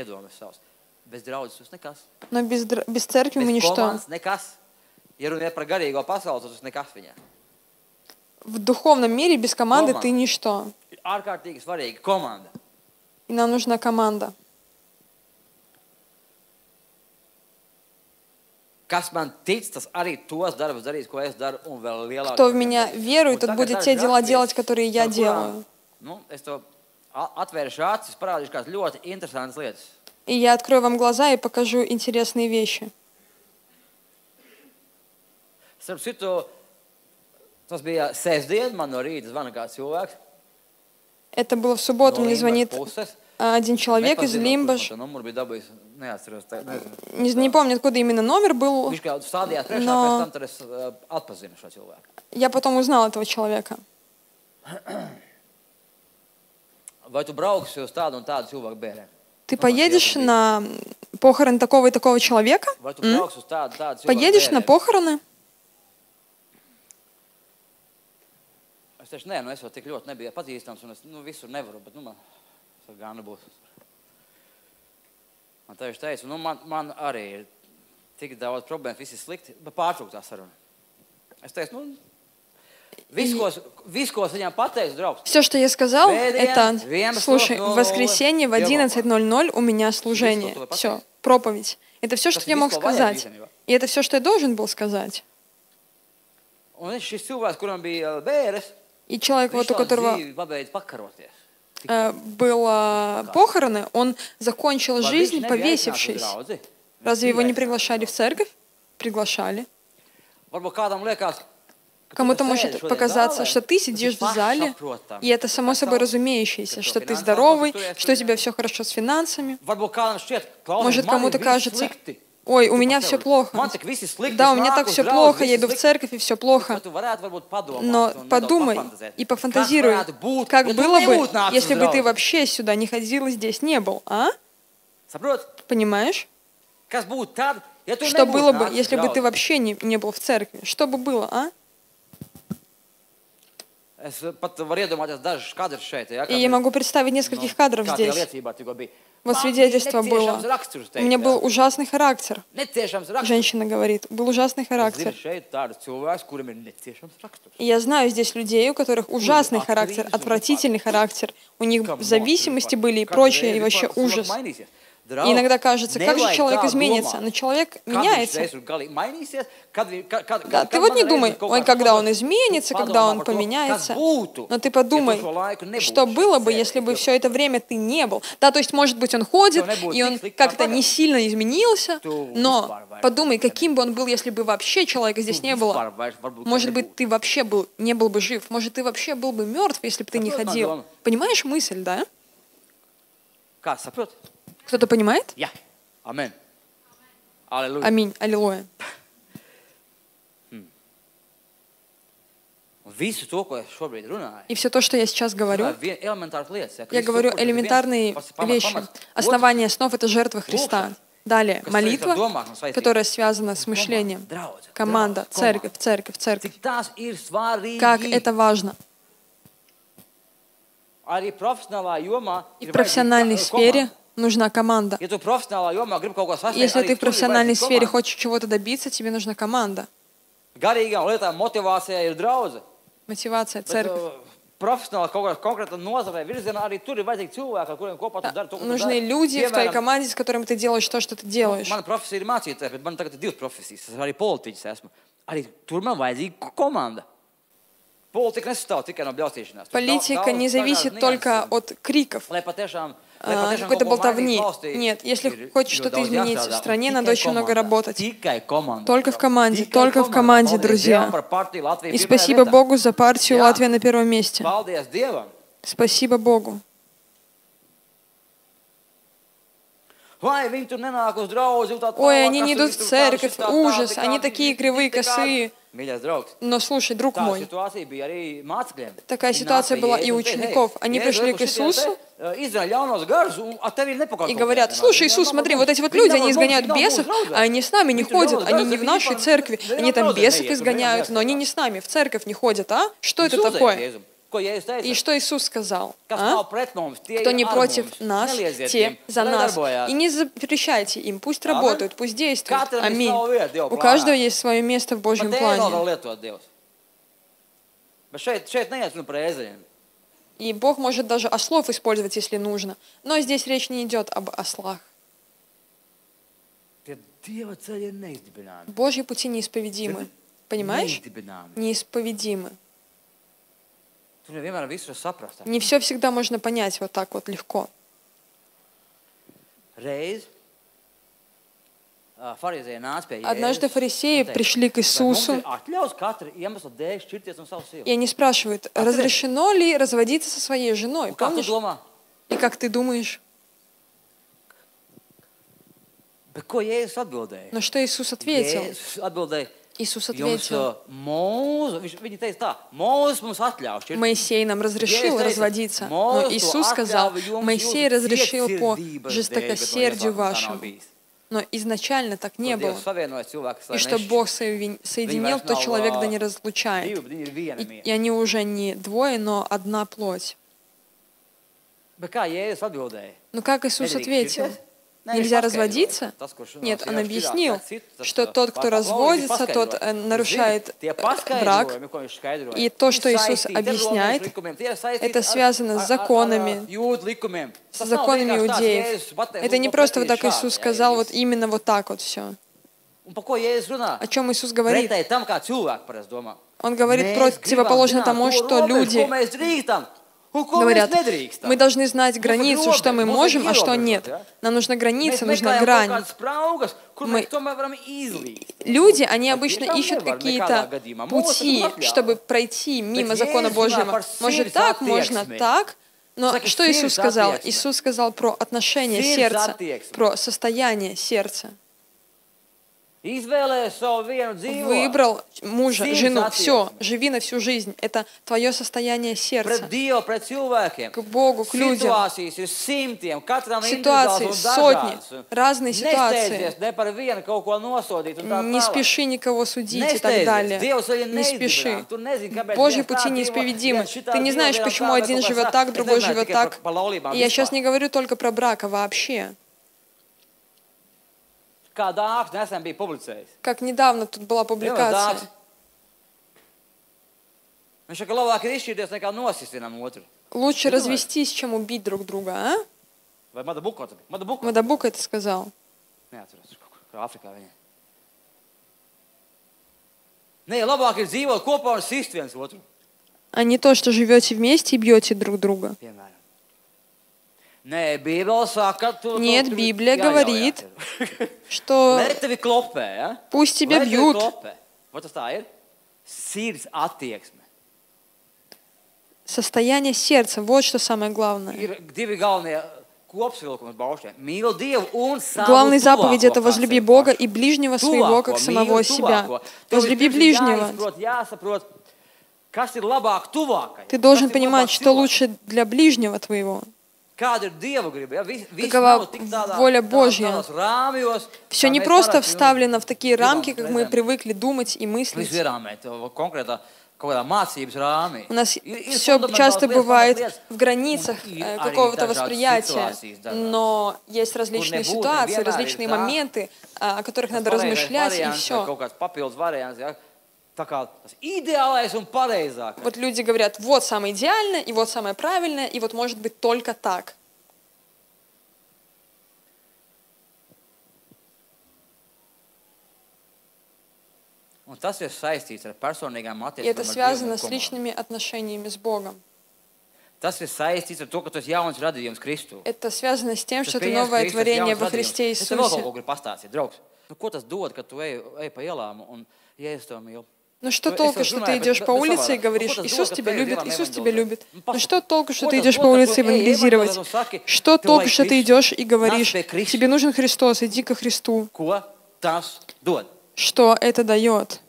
но без, без церкви мы ничто. В духовном мире без команды ты ничто. И нам нужна команда. Кто в меня верует, тот будет те дела делать, которые я делаю. И я открою вам глаза и покажу интересные вещи. Это было в субботу, мне звонит один человек из Лимбаш. Не, не помню, откуда именно номер был, но я потом узнал этого человека. Ты поедешь на похороны такого и такого человека? М? Поедешь на похороны? Man tieši teica, nu man, man arī ir tik daudz problēmu, viss ir slikti, bet pārtraukt tā saruna. Es teicu, nu, viss, ko, viss, ko es viņam pateicu, draugs. Все, что я сказал, это, слушай, в воскресенье в одиннадцать ноль ноль у меня служение. Все, проповедь. Это все, что я мог сказать. И это все, что я должен был сказать. И человек, вот у которого было похороны, он закончил жизнь, повесившись. Разве его не приглашали в церковь? Приглашали. Кому-то может показаться, что ты сидишь в зале, и это само собой разумеющееся, что ты здоровый, что у тебя все хорошо с финансами. Может, кому-то кажется, ой, у меня все плохо. Да, у меня так все плохо, я иду в церковь, и все плохо. Но подумай и пофантазируй, как было бы, если бы ты вообще сюда не ходил и здесь не был, а? Понимаешь? Что было бы, если бы ты вообще не, не был в церкви? Что бы было, а? И я могу представить нескольких кадров здесь. Вот свидетельство было. У меня был ужасный характер. Женщина говорит, был ужасный характер. И я знаю здесь людей, у которых ужасный характер, отвратительный характер. У них зависимости были и прочее, и вообще ужас. И иногда кажется, как же человек изменится? Но человек меняется. Да, ты вот не думай, ой, когда он изменится, когда он поменяется. Но ты подумай, что было бы, если бы все это время ты не был. Да, то есть, может быть, он ходит, и он как-то не сильно изменился, но подумай, каким бы он был, если бы вообще человека здесь не было. Может быть, ты вообще был, не был бы жив. Может, ты вообще был бы мертв, если бы ты не ходил. Понимаешь мысль, да? Кто-то понимает? Yeah. Amen. Аллилуйя. Аминь. Аллилуйя. И все то, что я сейчас говорю, я говорю элементарные вещи. Основание основ — это жертва Христа. Далее, молитва, которая связана с мышлением. Команда, церковь, церковь, церковь. Как это важно. И в профессиональной сфере нужна команда. Если ты в профессиональной сфере хочешь чего-то добиться, тебе нужна команда. Мотивация, церковь. Да, нужны люди в твоей команде, с которыми ты делаешь то, что ты делаешь. Политика не зависит только от криков, какой-то болтовни. Нет, если хочешь что-то изменить в стране, надо очень много работать. Только в команде, только в команде, друзья. И спасибо Богу за партию «Латвия на первом месте». Спасибо Богу. Ой, они не идут в церковь, ужас, они такие кривые, косые. Но слушай, друг мой, такая ситуация была и у учеников. Они пришли к Иисусу и говорят, слушай, Иисус, смотри, вот эти вот люди, они изгоняют бесов, а они с нами не ходят, они не в нашей церкви, они там бесов изгоняют, но они не с нами, в церковь не ходят, а? Что это такое? И что Иисус сказал? А? Кто не против нас, те за нас. И не запрещайте им, пусть работают, пусть действуют. Аминь. У каждого есть свое место в Божьем плане. И Бог может даже ослов использовать, если нужно. Но здесь речь не идет об ослах. Божьи пути неисповедимы. Понимаешь? Неисповедимы. Не все всегда можно понять вот так вот легко. Однажды фарисеи пришли к Иисусу, и они спрашивают, разрешено ли разводиться со своей женой? Помнишь? И как ты думаешь? Но что Иисус ответил? Иисус ответил, Моисей нам разрешил разводиться, но Иисус сказал, Моисей разрешил по жестокосердию вашему. Но изначально так не было. И что Бог соединил, то человек да не разлучает. И, и они уже не двое, но одна плоть. Но как Иисус ответил? Нельзя разводиться? Нет, он объяснил, что тот, кто разводится, тот нарушает брак. И то, что Иисус объясняет, это связано с законами, с законами иудеев. Это не просто вот так Иисус сказал, вот именно вот так вот все. О чем Иисус говорит? Он говорит противоположно тому, что люди говорят, мы должны знать границу, что мы можем, а что нет. Нам нужна граница, нужна грань. Мы... Люди, они обычно ищут какие-то пути, чтобы пройти мимо закона Божьего. Может так, можно так. Но что Иисус сказал? Иисус сказал про отношение сердца, про состояние сердца. Выбрал мужа, жену, все, живи на всю жизнь. Это твое состояние сердца. К Богу, к людям. Ситуации, сотни, разные ситуации. Не спеши никого судить и так далее. Не спеши. Божьи пути неисповедимы. Ты не знаешь, почему один живет так, другой живет так. И я сейчас не говорю только про брак, а вообще. Как недавно тут была публикация. Лучше развестись, чем убить друг друга, а? Мадабук это сказал. А не то, что живете вместе и бьете друг друга. Нет, Библия говорит, что пусть тебя бьют. Состояние сердца, вот что самое главное. Главная заповедь — это возлюби Бога и ближнего своего, как самого себя. Возлюби ближнего. Ты должен понимать, что лучше для ближнего твоего. Какова воля Божья? Все не просто вставлено в такие рамки, как мы привыкли думать и мыслить. У нас все часто бывает в границах какого-то восприятия, но есть различные ситуации, различные моменты, о которых надо размышлять, и все. Вот люди говорят, вот самое идеальное, и вот самое правильное, и вот может быть только так. И это связано с личными отношениями с Богом. Это связано с тем, что ты новое творение во Христе Иисусе. Ну что толку, что ты идешь по улице и говоришь, Иисус тебя любит, Иисус тебя любит. Ну что толку, что ты идешь по улице евангелизировать? Что толку, что ты идешь и говоришь, тебе нужен Христос, иди ко Христу. Что это дает?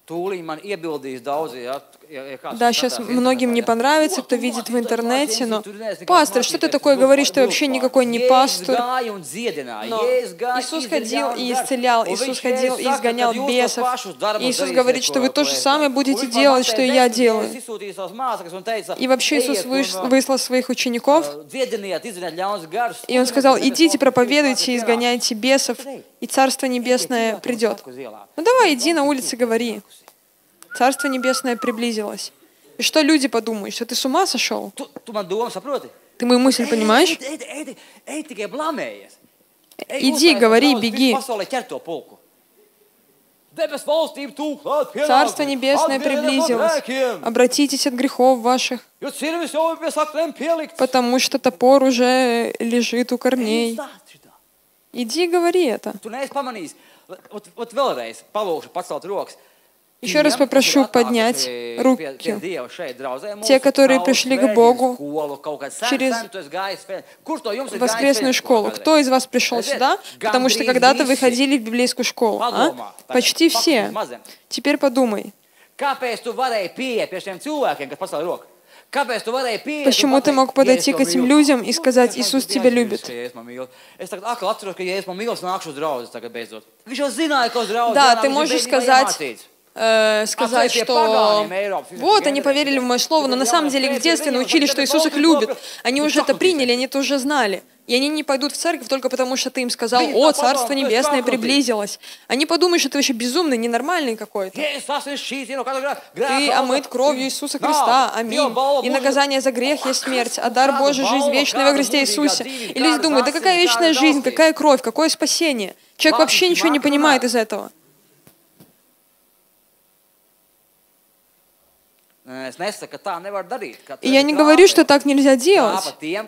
Да, сейчас многим не понравится, кто видит в интернете, но, пастор, что ты такое говоришь, ты вообще никакой не пастор. Но Иисус ходил и исцелял, Иисус ходил и изгонял бесов. И Иисус говорит, что вы то же самое будете делать, что и я делаю. И вообще Иисус выслал своих учеников, и Он сказал, идите, проповедуйте, изгоняйте бесов, и Царство Небесное придет. Ну давай, иди на улице, говори. Царство Небесное приблизилось. И что люди подумают, что ты с ума сошел? Ты мою мысль понимаешь? Иди, говори, беги. Царство Небесное приблизилось. Обратитесь от грехов ваших, потому что топор уже лежит у корней. Иди, говори это. Еще раз попрошу поднять руки. Те, которые пришли к Богу через воскресную школу. Кто из вас пришел сюда? Потому что когда-то вы ходили в библейскую школу. А? Почти все. Теперь подумай. Почему ты мог подойти к этим людям и сказать, Иисус тебя любит? Да, ты можешь сказать, э, сказать, что вот, они поверили в мое слово, но на самом деле их в детстве научили, что Иисус их любит. Они уже это приняли, они это уже знали. И они не пойдут в церковь только потому, что ты им сказал, о, Царство Небесное приблизилось. Они подумают, что ты вообще безумный, ненормальный какой-то. Ты омыт кровью Иисуса Христа. Аминь. И наказание за грех есть смерть, а дар Божий — жизнь вечная во Христе Иисусе. И люди думают, да какая вечная жизнь, какая кровь, какое спасение. Человек вообще ничего не понимает из этого. И я не говорю, что так нельзя делать.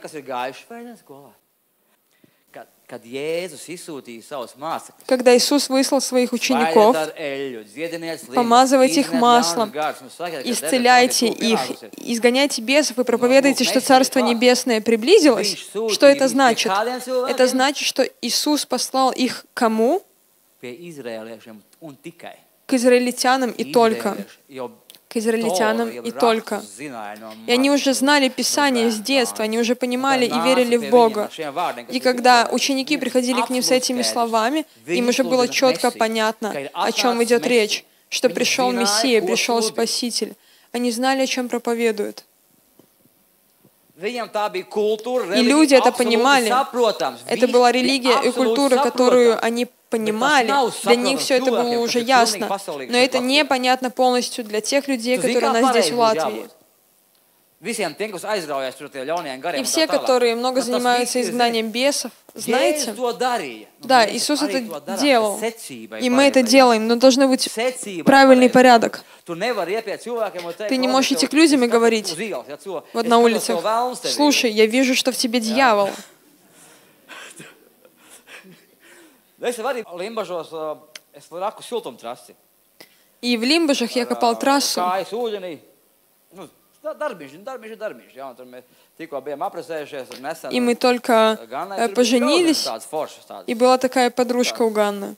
Когда Иисус выслал своих учеников, помазывайте их маслом, исцеляйте их, изгоняйте бесов и проповедуйте, что Царство Небесное приблизилось. Что это значит? Это значит, что Иисус послал их кому? К израильтянам и только. К израильтянам и только. И они уже знали Писание с детства, они уже понимали и верили в Бога. И когда ученики приходили к ним с этими словами, им уже было четко понятно, о чем идет речь, что пришел Мессия, пришел Спаситель. Они знали, о чем проповедуют. И люди это понимали. Это была религия и культура, которую они понимали. Для них все это было уже ясно. Но это непонятно полностью для тех людей, которые у нас здесь в Латвии. И все, которые много занимаются изгнанием бесов, знаете? Да, Иисус это делал. И мы это делаем, но должен быть правильный порядок. Ты не можешь идти к людям и говорить, вот на улицах, слушай, я вижу, что в тебе дьявол. И в Лимбажах я копал трассу. И мы только поженились, и была такая подружка у Ганны.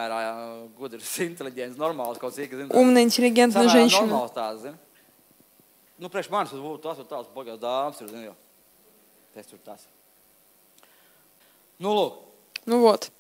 Умная, интеллигентная женщина. Ну вот.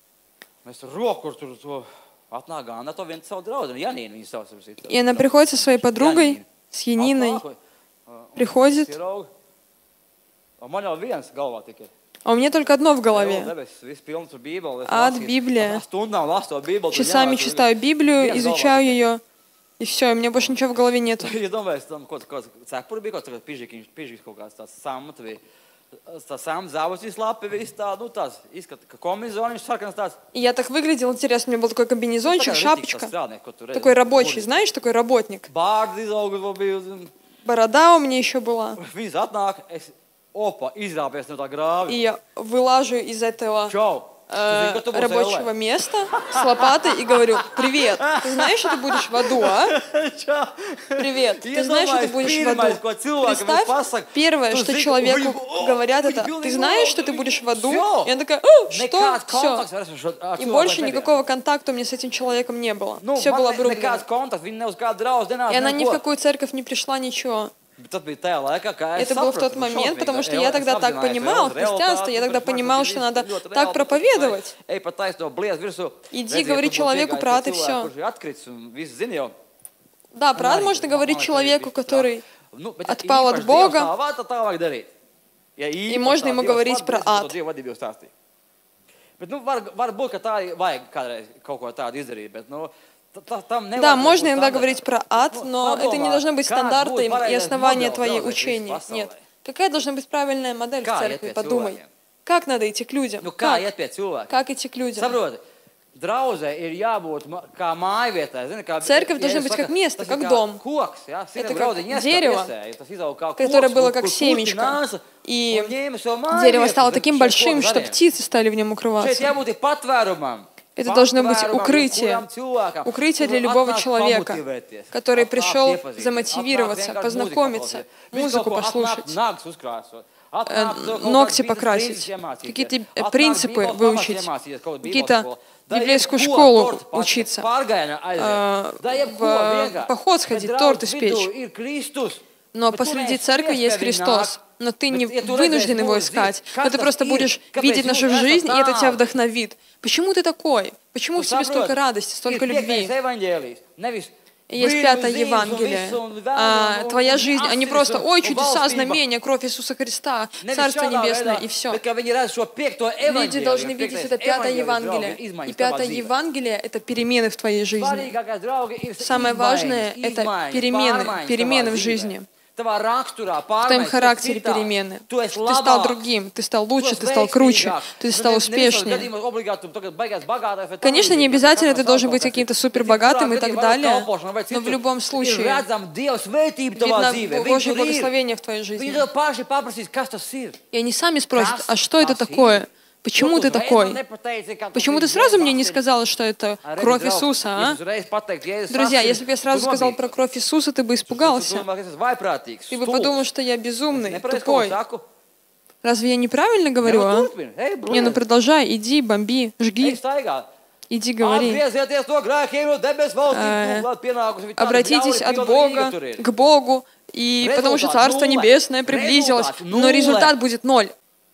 И она приходит со своей подругой, с Яниной, приходит, а у меня только одно в голове. Ад, Библия. Часами читаю Библию, изучаю ее, и все, и у меня больше ничего в голове нет. И я так выглядел, интересно, у меня был такой комбинезончик, шапочка, такой рабочий, знаешь, такой работник. Борода у меня еще была. И я вылажу из этого э, рабочего места с лопатой и говорю: привет, ты знаешь, что ты будешь в аду, а? Привет, ты знаешь, что ты будешь в аду? Представь, первое, что человеку говорят, это: ты знаешь, что ты будешь в аду? И она такая: что? Все. И больше никакого контакта у меня с этим человеком не было. Все было обрублено. И она ни в какую церковь не пришла, ничего. Это было в тот момент, потому что я тогда так понимал христианство, я тогда понимал, что надо так проповедовать. Иди, говори человеку про ад и все. Да, про ад можно говорить человеку, который отпал от Бога, и можно ему говорить про ад. Да, можно иногда говорить про ад, но это не должно быть стандартом и основанием твоей учения. Нет. Какая должна быть правильная модель в церкви? Подумай. Как надо идти к людям? Как? Как идти к людям? Церковь должна быть как место, как дом. Это как дерево, которое было как семечко. И дерево стало таким большим, что птицы стали в нем укрываться. Это должно быть укрытие. Укрытие для любого человека, который пришел замотивироваться, познакомиться, музыку послушать, ногти покрасить, какие-то принципы выучить, какие-то библейскую школу учиться, в поход сходить, торт испечь. Но посреди церкви есть Христос, но ты не вынужден его искать, но ты просто будешь видеть нашу жизнь, и это тебя вдохновит. Почему ты такой? Почему в тебе столько радости, столько любви? И есть пятое Евангелие. А, твоя жизнь, а не просто: ой, чудеса, знамения, кровь Иисуса Христа, Царство Небесное и все. Люди должны видеть это пятое Евангелие. И пятое Евангелие — это перемены в твоей жизни. Самое важное — это перемены, перемены в жизни. В твоем характере перемены. Ты стал другим, ты стал лучше, ты стал круче, ты стал успешнее. Конечно, не обязательно ты должен быть каким-то супербогатым и так далее, но в любом случае видно Божье благословение в твоей жизни. И они сами спросят: а что это такое? Почему ты такой? Почему ты сразу мне не сказала, что это кровь Иисуса, а? Друзья, если бы я сразу сказал про кровь Иисуса, ты бы испугался. Ты бы подумал, что я безумный, тупой. Разве я неправильно говорю, а? Не, ну продолжай, иди, бомби, жги. Иди, говори. Обратитесь от Бога к Богу, и потому что Царство Небесное приблизилось, но результат будет ноль.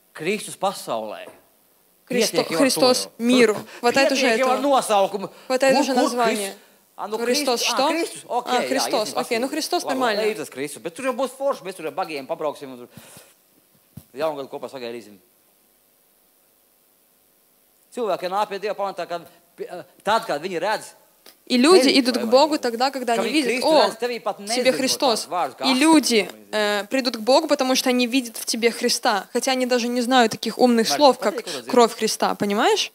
Христо, Христос миру. Хватает уже этого. Хватает уже названия. Христос что? А, Христос. Окей, ну Христос нормально. И люди идут к Богу тогда, когда они видят: о, в тебе Христос. И люди э, придут к Богу, потому что они видят в тебе Христа, хотя они даже не знают таких умных слов, как кровь Христа, понимаешь?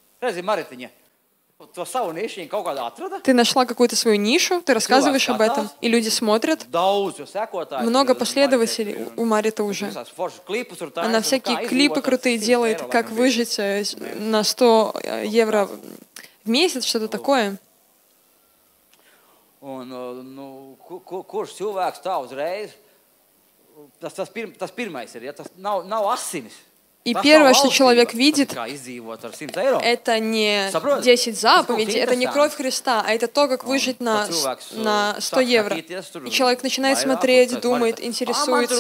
Ты нашла какую-то свою нишу, ты рассказываешь об этом, и люди смотрят. Много последователей у Мариты уже. Она всякие клипы крутые делает, как выжить на сто евро в месяц, что-то такое. Un, nu, kurš cilvēks tā uzreiz, tas, tas, pir, tas pirmais ir, ja, tas nav, nav asinis. И первое, что человек видит, это не десять заповедей, это не кровь Христа, а это то, как выжить на, на сто евро. И человек начинает смотреть, думает, интересуется.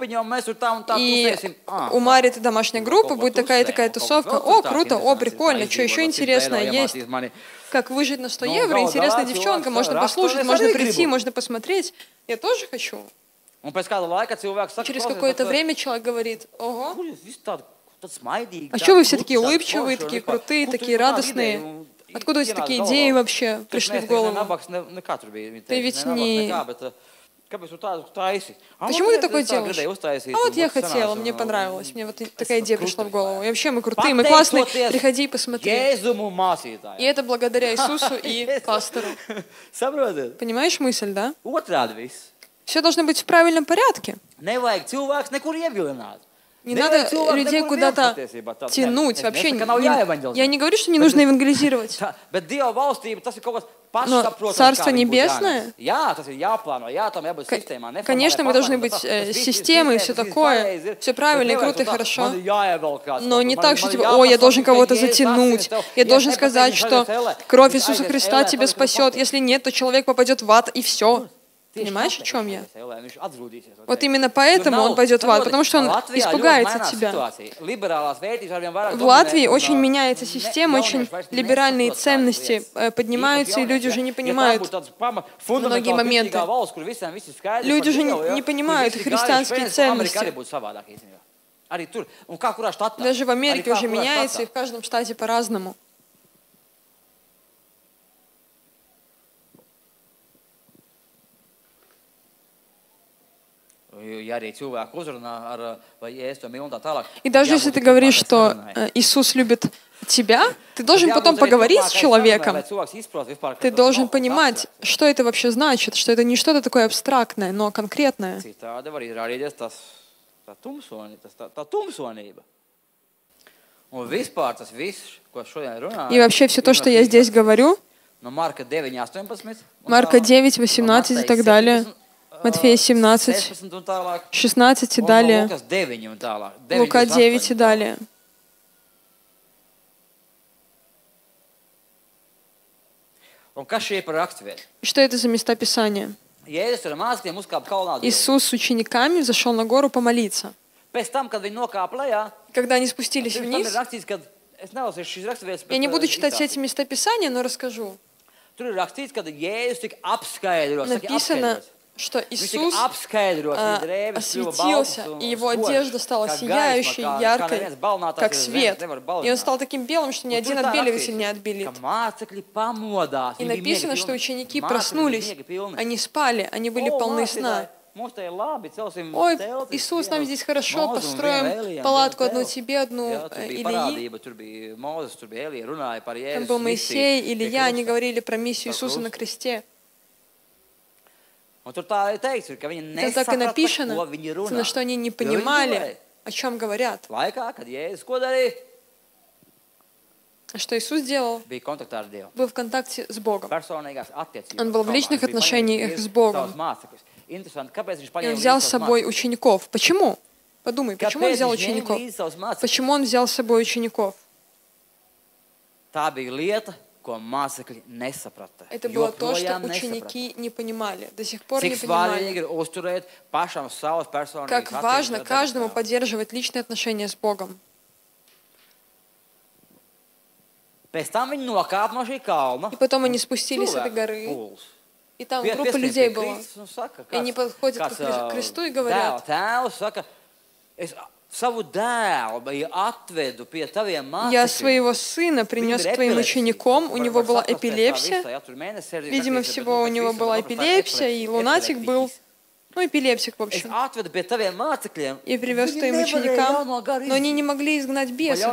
И у Мариты домашняя группа, будет такая-такая тусовка. О, круто, о, прикольно, что еще интересное есть? Как выжить на сто евро, интересная девчонка, можно послушать, можно прийти, можно посмотреть. Я тоже хочу. Через какое-то время человек говорит: ого, а что вы все такие улыбчивые, такие крутые, такие радостные? Откуда эти такие идеи вообще пришли в голову? Ты ведь не... Почему ты такое делаешь? А вот я хотела, мне понравилось, мне вот такая идея пришла в голову. И вообще мы крутые, мы классные, приходи и посмотри. И это благодаря Иисусу и пастору. Понимаешь мысль, да? Все должно быть в правильном порядке. Не надо людей куда-то тянуть. Вообще, не, я не говорю, что не нужно евангелизировать. Но Царство Небесное, конечно, мы должны быть э, системой и все такое, все правильно, и круто, и хорошо. Но не так, что типа, о, я должен кого-то затянуть, я должен сказать, что кровь Иисуса Христа тебя спасет. Если нет, то человек попадет в ад, и все. Понимаешь, о чем я? Вот именно поэтому он пойдет в ад, потому что он испугается тебя. В Латвии очень меняется система, очень либеральные ценности поднимаются, и люди уже не понимают многие моменты. Люди уже не, не понимают христианские ценности. Даже в Америке уже меняется, и в каждом штате по-разному. И даже если ты говоришь, что Иисус любит тебя, ты должен потом поговорить с человеком. Ты должен понимать, что это вообще значит, что это не что-то такое абстрактное, но конкретное. И вообще все то, что я здесь говорю, Марка девять, восемнадцать и так далее, Матфея семнадцать, шестнадцать и далее, Лука девять и далее. Что это за места Писания? Иисус с учениками взошел на гору помолиться. Когда они спустились вниз, я не буду читать все эти места Писания, но расскажу. Написано, что Иисус а, осветился, и его одежда стала сияющей, яркой, как свет. И он стал таким белым, что ни один отбеливатель не отбелит. И написано, что ученики проснулись, они спали, они были полны сна. Ой, Иисус, нам здесь хорошо, построим палатку одну тебе, одну Илии. Там был Моисей, Илия, они говорили про миссию Иисуса на кресте. Это так и написано, на что они не понимали, о чем говорят. А что Иисус делал? Был в контакте с Богом. Он был в личных отношениях с Богом. И он взял с собой учеников. Почему? Подумай, почему он взял учеников? Почему он взял с собой учеников? Это было то, что ученики не понимали, до сих пор не понимали. Как важно каждому поддерживать личные отношения с Богом. И потом они спустились с этой горы, и там группа людей была. И они подходят к кресту и говорят: я своего сына принес к твоим ученикам, у него была эпилепсия. Видимо, всего у него была эпилепсия, и лунатик был, ну, эпилептик, в общем. И привез к твоим ученикам, но они не могли изгнать бесов.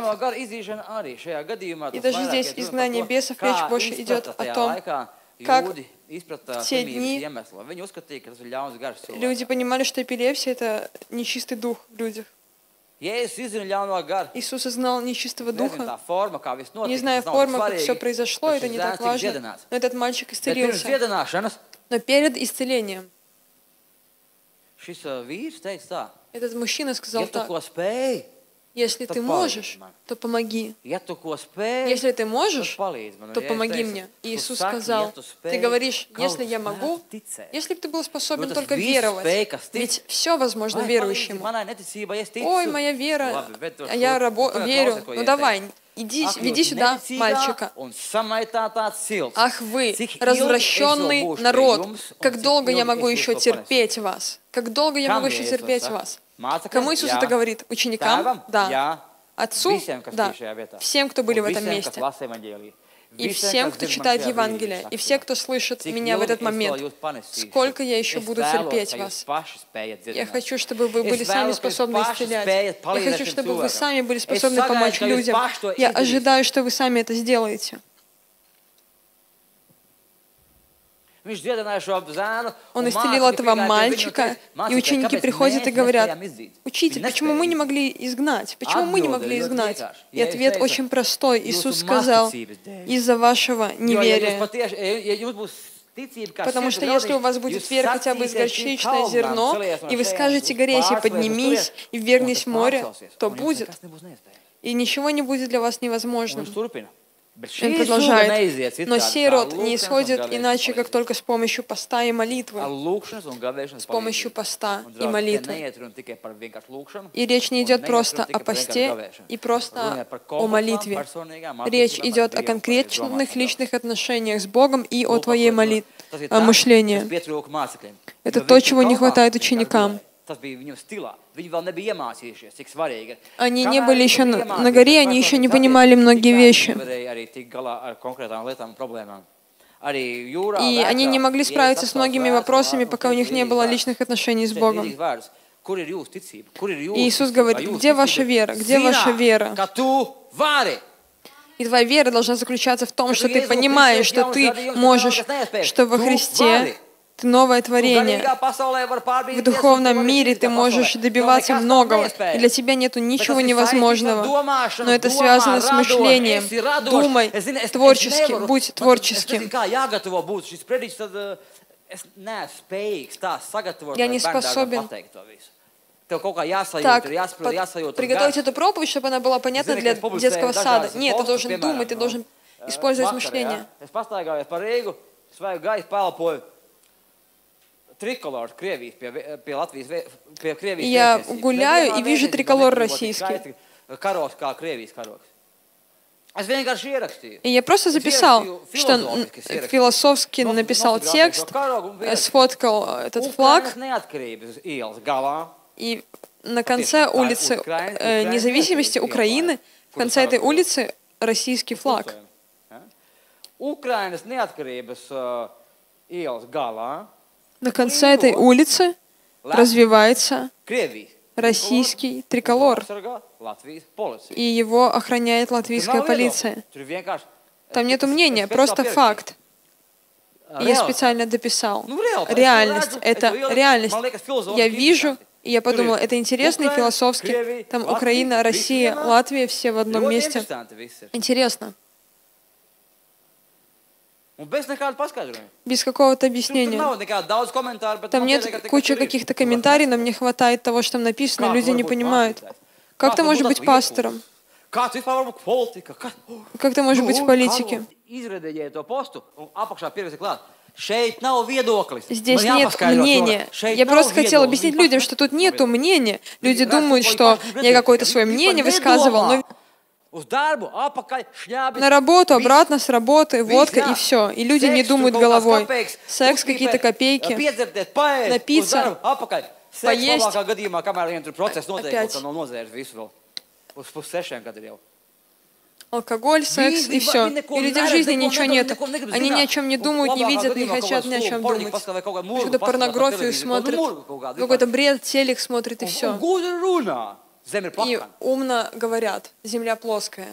И даже здесь изгнание бесов, речь больше идет о том, как в те дни люди понимали, что эпилепсия — это нечистый дух в людях. Иисус знал нечистого духа. Не знаю формы, как все произошло, это не так важно. Но этот мальчик исцелился. Но перед исцелением этот мужчина сказал так: если ты можешь, то помоги. Если ты можешь, то помоги мне. И Иисус сказал: ты говоришь, если я могу, если бы ты был способен только веровать, ведь все возможно верующему. Ой, моя вера, а я рабо- верю. Ну давай, иди, веди сюда мальчика. Ах вы, развращенный народ, как долго я могу еще терпеть вас? Как долго я могу еще терпеть вас? Кому Иисус это говорит? Ученикам? Да. Отцу? Да. Всем, кто были в этом месте. И всем, кто читает Евангелие. И все, кто слышит меня в этот момент. Сколько я еще буду терпеть вас? Я хочу, чтобы вы были сами способны исцелять. Я хочу, чтобы вы сами были способны помочь людям. Я ожидаю, что вы сами это сделаете. Он исцелил этого мальчика, и ученики приходят и говорят: «Учитель, почему мы не могли изгнать? Почему мы не могли изгнать?» И ответ очень простой. Иисус сказал: «Из-за вашего неверия». Потому что если у вас будет вера хотя бы из горчичное зерно, и вы скажете горе, если поднимись и ввергнись в море, то будет. И ничего не будет для вас невозможным. Он продолжает: «Но сей род не исходит иначе, как только с помощью поста и молитвы». С помощью поста и молитвы. И речь не идет просто о посте и просто о молитве. Речь идет о конкретных личных отношениях с Богом и о твоей молитве, о мышлении. Это то, чего не хватает ученикам. Они не были еще на, на горе, они еще не понимали многие вещи. И они не могли справиться с многими вопросами, пока у них не было личных отношений с Богом. И Иисус говорит: где ваша вера? Где ваша вера? И твоя вера должна заключаться в том, что ты понимаешь, что ты можешь, что во Христе ты новое творение. В духовном мире ты можешь добиваться многого, и для тебя нету ничего невозможного. Но это связано с мышлением. Думай творчески, будь творческим. Я не способен. Так, приготовить эту проповедь, чтобы она была понятна для детского сада. Нет, ты должен думать, ты должен использовать мышление. И я гуляю и вижу триколор российский. И я просто записал, что философски написал текст, сфоткал этот флаг, и на конце улицы независимости Украины, в конце этой улицы российский флаг. На конце этой улицы развивается российский триколор, и его охраняет латвийская полиция. Там нету мнения, просто факт. И я специально дописал. Реальность. Это реальность. Я вижу, и я подумал, это интересно и философски. Там Украина, Россия, Латвия, все в одном месте. Интересно. Без какого-то объяснения. Там нет кучи каких-то комментариев, нам не хватает того, что там написано, люди не понимают. Как ты можешь быть пастором? Как ты можешь быть в политике? Здесь нет мнения. Я просто хотел объяснить людям, что тут нету мнения. Люди думают, что я какое-то свое мнение высказывал, но на работу, обратно с работы, водка и все. И люди не думают головой. Секс, какие-то копейки, напиться, поесть. Опять. Алкоголь, секс и все. И людей в жизни ничего нет. Они ни о чем не думают, не видят, не хотят ни о чем думать. Какую-то порнографию смотрят, какой-то бред, телек смотрит и все. И умно говорят: земля плоская.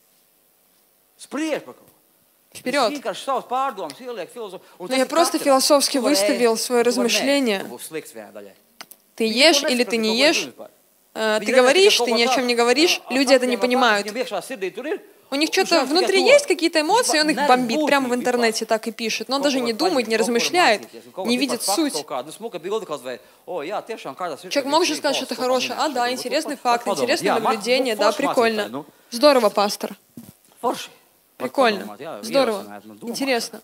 Вперед. Но я просто философски выставил свое размышление. Ты ешь или ты не ешь? Ты говоришь, ты ни о чем не говоришь, люди это не понимают. У них что-то внутри есть, какие-то эмоции, он их бомбит прямо в интернете, так и пишет. Но он даже не думает, не размышляет, не видит суть. Человек мог же сказать, что это хорошее. А, да, интересный факт, интересное наблюдение, да, прикольно. Здорово, пастор. Прикольно, здорово, интересно.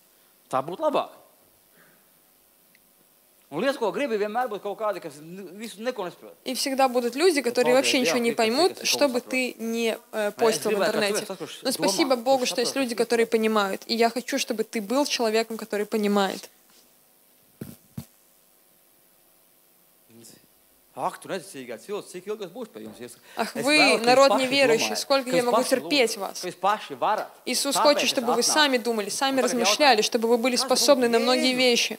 И всегда будут люди, которые вообще ничего не поймут, что бы ты не э, постил в интернете. Но спасибо Богу, что есть люди, которые понимают. И я хочу, чтобы ты был человеком, который понимает. Ах, вы, народ неверующий, сколько я могу терпеть вас? Иисус хочет, чтобы вы сами думали, сами размышляли, чтобы вы были способны на многие вещи.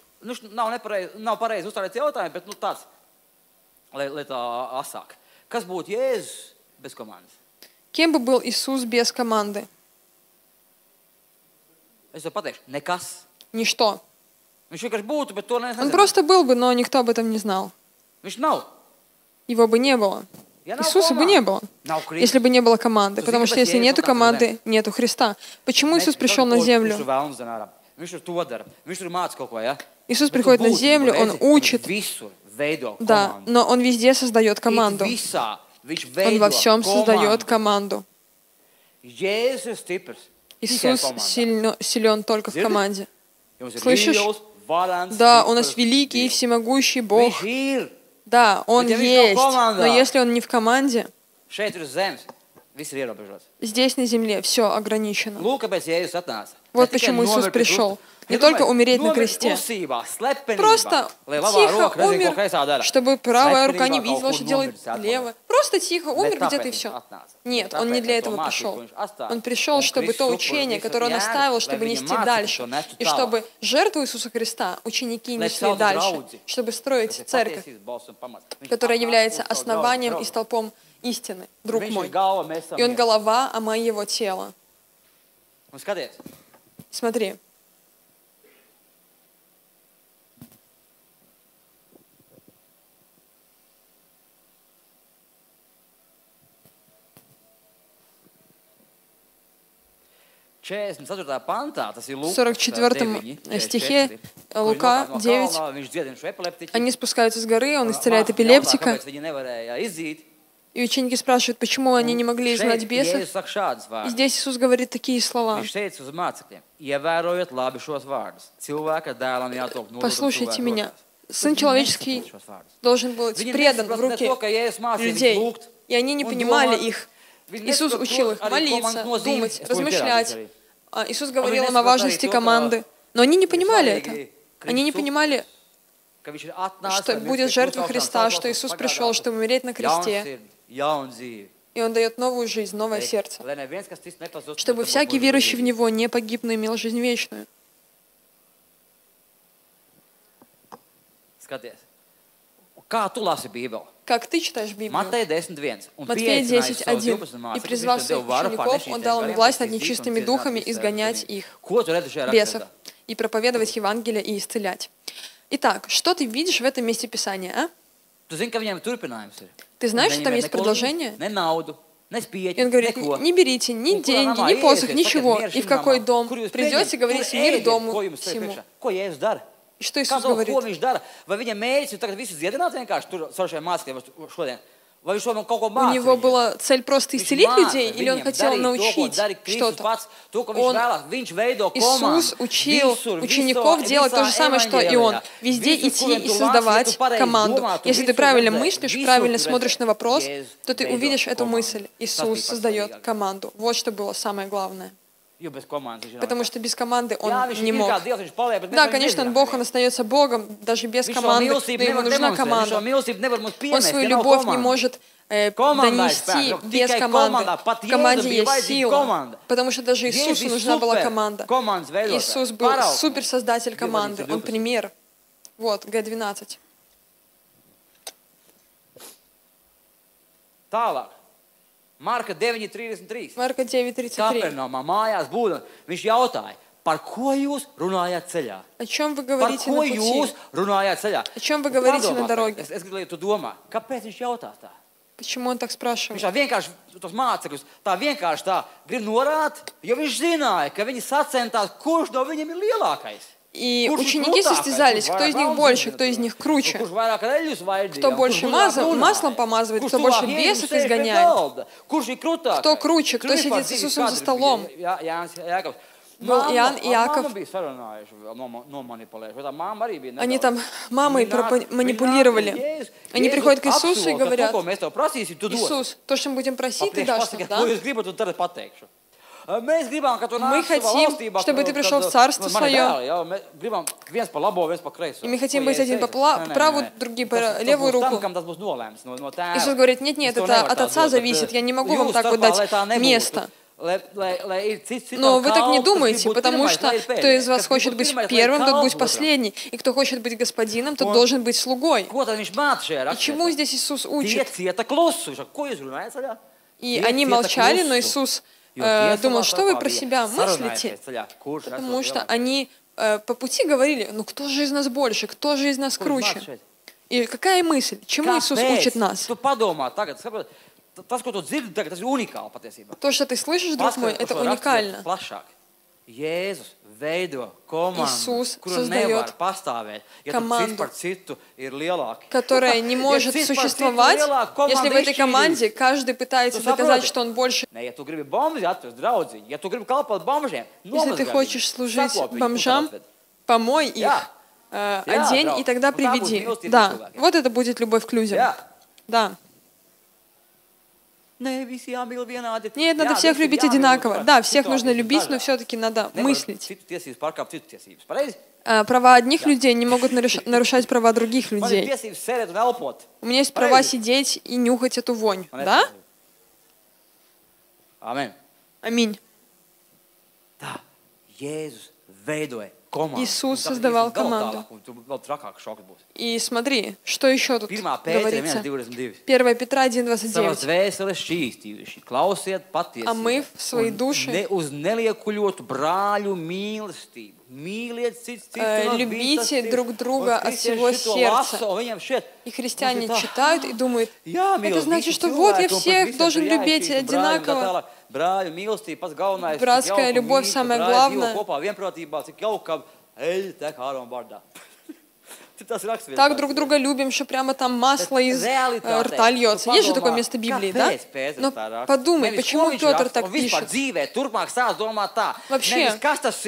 Кем бы был Иисус без команды? Ничто. Он просто был бы, но никто об этом не знал. Его бы не было. Иисуса бы не было, если бы не было команды. Потому что если нету команды, нету Христа. Почему Иисус пришел на землю? Иисус приходит на землю, Он учит. Да, но Он везде создает команду. Он во всем создает команду. Иисус сильно, силен только в команде. Слышишь? Да, у нас великий и всемогущий Бог. Да, Он есть, но если Он не в команде, здесь на земле все ограничено. Вот почему Иисус пришел. Не только умереть на кресте. Просто тихо умер, чтобы правая рука не видела, что делает левая. Просто тихо умер где-то и все. Нет, Он не для этого пришел. Он пришел, чтобы то учение, которое Он оставил, чтобы нести дальше. И чтобы жертву Иисуса Христа ученики несли дальше. Чтобы строить церковь, которая является основанием и столпом истины, друг мой. И Он голова, а мы Его тело. Смотри. В сорок четвёртом стихе Лука девять они спускаются с горы, Он исцеляет эпилептика. И ученики спрашивают, почему они не могли изгнать бесов. И здесь Иисус говорит такие слова. Послушайте меня. Сын человеческий должен быть предан в руки людей. И они не понимали их. Иисус учил их молиться, думать, размышлять. Иисус говорил им о важности команды. Но они не понимали это. Они не понимали, что будет жертва Христа, что Иисус пришел, чтобы умереть на кресте. И Он дает новую жизнь, новое сердце. Чтобы всякий верующий в Него не погиб, но имел жизнь вечную. Как ты читаешь Библию? Матфея десять один. И призвав своих учеников, Он дал им власть над нечистыми духами изгонять их, бесов, и проповедовать Евангелие и исцелять. Итак, что ты видишь в этом месте Писания, а? Ты знаешь, что там есть продолжение? И Он говорит, не берите ни деньги, ни посох, ничего. И в какой дом придете, говорите, мир дому всему. И что Иисус говорит? У Него была цель просто исцелить людей, или Он хотел научить что-то? Он, Иисус учил учеников делать то же самое, что и Он. Везде идти и создавать команду. Если ты правильно мыслишь, правильно смотришь на вопрос, то ты увидишь эту мысль. Иисус создает команду. Вот что было самое главное. Потому что без команды Он не мог. Да, конечно, Он Бог, Он остается Богом, даже без команды, но Ему нужна команда. Он свою любовь не может э, донести без команды. В команде есть сила, потому что даже Иисусу нужна была команда. Иисус был суперсоздатель команды, Он пример. Вот, Г двенадцать. Marka deviņi trīsdesmit trīs. Marka девять тридцать три. Kapernaumā mājās būdams, viņš jautāja, par ko jūs runājāt ceļā? О чем вы говорите на пути? Par ko jūs runājāt ceļā? О чем вы говорите на дороге? Es, es gribu, lai tu domā, kāpēc viņš jautā tā? Почему он так спрашивает? Viņš tā vienkārši tos mācekļus tā vienkārši tā grib norādīt, jo viņš zināja, ka viņi sacentās, kurš no viņiem ir lielākais. И ученики состязались, кто из них больше, кто из них круче, кто больше маслом помазывает, кто больше бесов изгоняет, кто круче, кто сидит с Иисусом за столом. Был Иоанн и Иаков. Они там мамой манипулировали. Они приходят к Иисусу и говорят, Иисус, то, что мы будем просить, ты дашь нам, да? Мы хотим, чтобы ты пришел в Царство Свое. И мы хотим быть один по правую, другие по левую руку. Иисус говорит, нет, нет, это от Отца зависит, я не могу вам так вот дать место. Но вы так не думаете, потому что кто из вас хочет быть первым, тот будет последний. И кто хочет быть господином, тот должен быть слугой. И чему здесь Иисус учит? И они молчали, но Иисус э, думал, что вы про себя мыслите, потому что они э, по пути говорили, ну кто же из нас больше, кто же из нас круче? И какая мысль? Чему Иисус учит нас? То, что ты слышишь, друг мой, это уникально. Иисус создает команду, которая не может существовать, если в этой команде каждый пытается доказать, что он больше. Если ты хочешь служить бомжам, помой их, э, одень и тогда приведи. Да, вот это будет любовь к людям. Да. Нет, надо всех любить одинаково. Да, всех нужно любить, но все-таки надо мыслить. Права одних людей не могут нарушать права других людей. У меня есть права сидеть и нюхать эту вонь. Да? Аминь. Иисус создавал команду. И смотри, что еще тут говорится. первое Петра один двадцать девять. А мы в своей душе любите друг друга от всего сердца. И христиане читают и думают, это значит, что вот я всех должен любить одинаково. Братская любовь самое главное. Так друг друга любим, что прямо там масло из э, рта льется. Есть же такое место Библии, да? Но подумай, почему Петр так пишет? Вообще,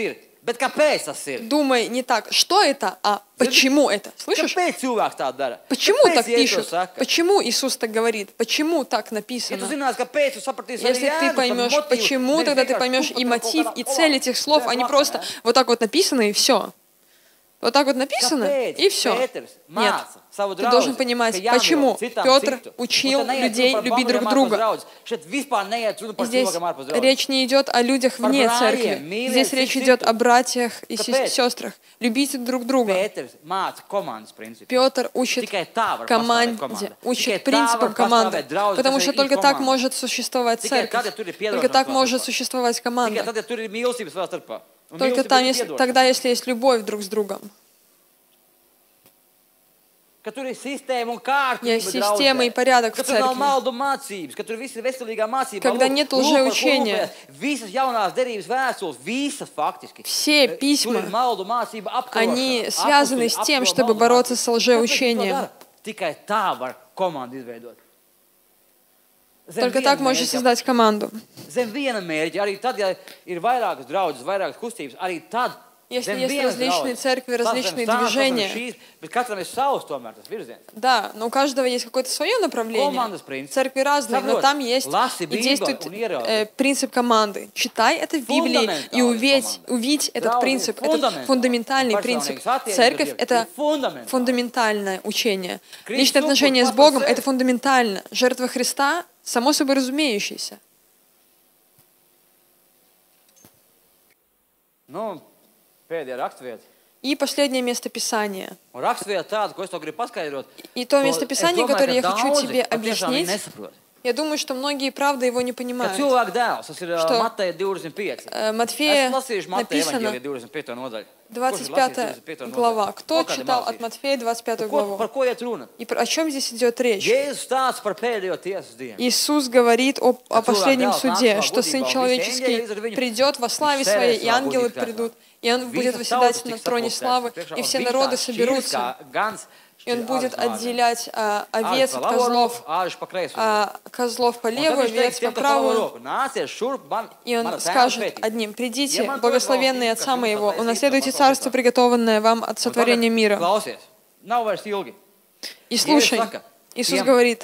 думай не так, что это, а почему это. Слышишь? Почему так пишут? Почему Иисус так говорит? Почему так написано? Если ты поймешь почему, тогда ты поймешь и мотив, и цель этих слов. Они просто вот так вот написаны, и все. Вот так вот написано, и все. Нет, ты должен понимать, почему Петр учил людей любить друг друга. Здесь речь не идет о людях вне церкви. Здесь речь идет о братьях и сестрах. Любите друг друга. Петр учит команде, учит принципам команды, потому что только так может существовать церковь, только так может существовать команда. Только там, если, тогда, если есть любовь друг с другом. Есть система и порядок в церкви. Когда нет лжеучения, все письма, они связаны с тем, чтобы бороться с лжеучением. Только так можно создать команду. Если есть различные церкви, различные движения, да, но у каждого есть какое-то свое направление. Церкви разные, но там есть и действует э, принцип команды. Читай это в Библии и увидь, увидь этот принцип. Это фундаментальный принцип. Церковь — это фундаментальное учение. Личные отношения с Богом — это фундаментально. Жертва Христа — само собой разумеющееся. Ну, и последнее местописание. И то местописание, которое я хочу тебе объяснить, я думаю, что многие, правда, его не понимают. Что Матфея написано двадцать пятая глава. Кто читал от Матфея двадцать пятую главу? И о чем здесь идет речь? Иисус говорит о, о последнем суде, что Сын Человеческий придет во славе Своей, и ангелы придут, и Он будет восседать на троне славы, и все народы соберутся. И Он будет отделять а, овец от козлов, а, козлов по левую, овец по правую. И Он скажет одним: «Придите, благословенные Отца Моего, унаследуйте царство, приготованное вам от сотворения мира». И слушай, Иисус говорит: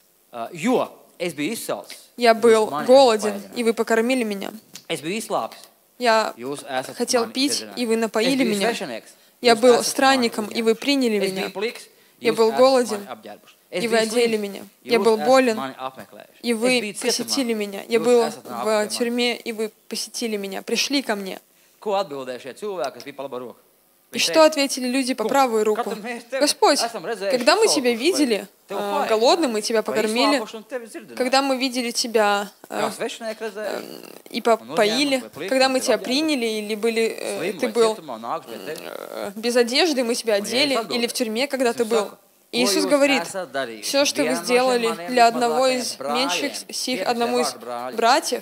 «Я был голоден, и вы покормили меня. Я хотел пить, и вы напоили меня. Я был странником, и вы приняли меня. Я был голоден, и вы одели меня. Я был болен, и вы посетили меня. Я был в тюрьме, и вы посетили меня. Пришли ко мне». И что ответили люди по правую руку? Господь, когда мы Тебя видели э, голодным, мы Тебя покормили, когда мы видели Тебя э, э, и попоили, когда мы Тебя приняли, или были, э, Ты был э, без одежды, мы Тебя одели, или в тюрьме, когда Ты был. И Иисус говорит, все, что вы сделали для одного из меньших сих, одному из братьев,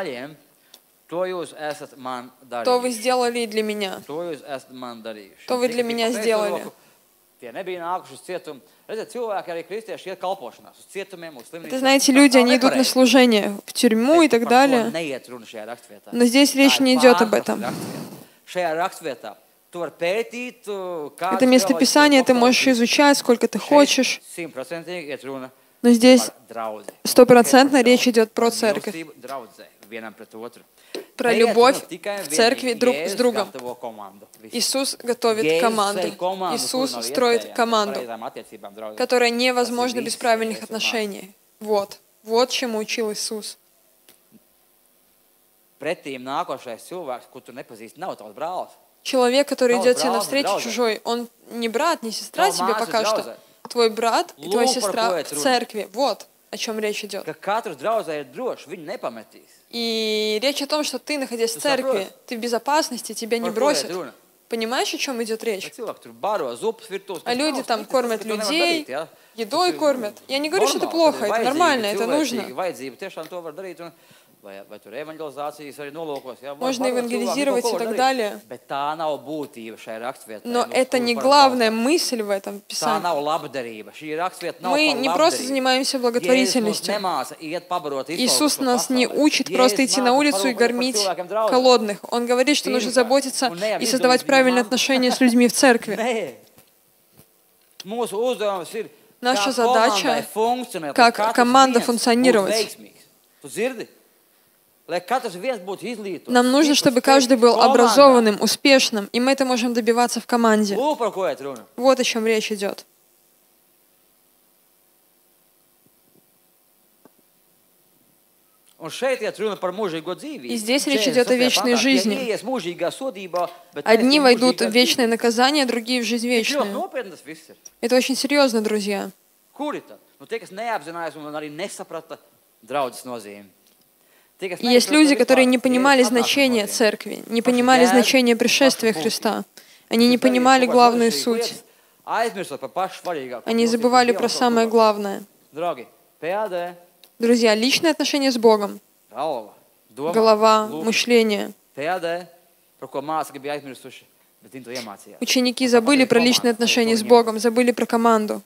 то вы сделали и для меня. То вы для меня сделали. Это, знаете, люди, они идут на служение, в тюрьму и так далее. Но здесь речь не идет об этом. Это местописание ты можешь изучать, сколько ты хочешь. Но здесь стопроцентно речь идет про церковь. Про любовь в церкви друг с другом. Иисус готовит команду. Иисус строит команду, которая невозможна без правильных отношений. Вот. Вот чему учил Иисус. Человек, который идет тебе навстречу чужой, он не брат, не сестра тебе пока что. Твой брат и твоя сестра в церкви. Вот о чем речь идет. И речь о том, что ты, находясь в церкви, ты в безопасности, тебя не бросят. Понимаешь, о чем идет речь? А люди там кормят людей, едой кормят. Я не говорю, что это плохо, это нормально, это нужно. Можно евангелизировать и так далее. Но это не главная мысль в этом Писании. Мы не просто занимаемся благотворительностью. Иисус нас не учит просто идти на улицу и кормить голодных. Он говорит, что нужно заботиться и создавать правильные отношения с людьми в церкви. Наша задача, как команда, функционировать. Нам нужно, чтобы каждый был образованным, успешным, и мы это можем добиваться в команде. Вот о чем речь идет. И здесь речь идет о вечной жизни. Одни войдут в вечное наказание, другие в жизнь вечную. Это очень серьезно, друзья. Есть люди, которые не понимали значения церкви, не понимали значения пришествия Христа. Они не понимали главную суть. Они забывали про самое главное. Друзья, личные отношения с Богом, голова, мышление. Ученики забыли про личные отношения с Богом, забыли про команду.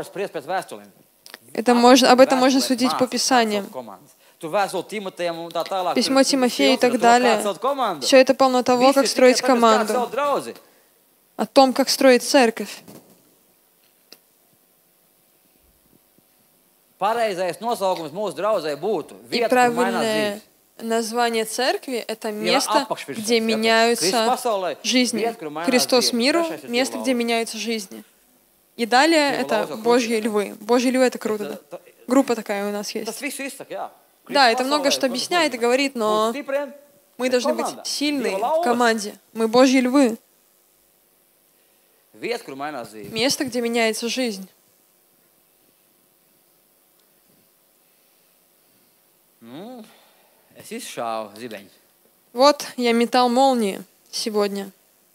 Это можно, об этом можно судить по Писаниям. Письмо Тимофею и так далее. Все это полно того, как строить команду. О том, как строить церковь. И правильное название церкви — это место, где меняются жизни. Христос миру — место, где меняются жизни. И далее это Божьи львы. Божьи львы — это круто. Группа такая у нас есть. Да, это много что объясняет и говорит, но мы должны быть сильны в команде. Мы Божьи львы. Место, где меняется жизнь. Вот я метал молнии сегодня.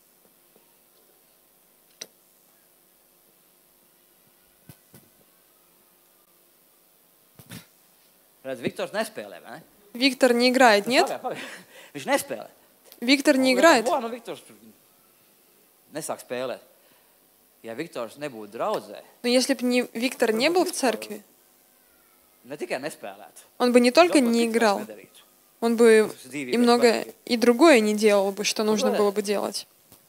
Виктор не играет, нет? Виктор не играет. Но если бы не Виктор не был в церкви, он бы не только не играл, он бы и многое и другое не делал бы, что нужно было бы делать.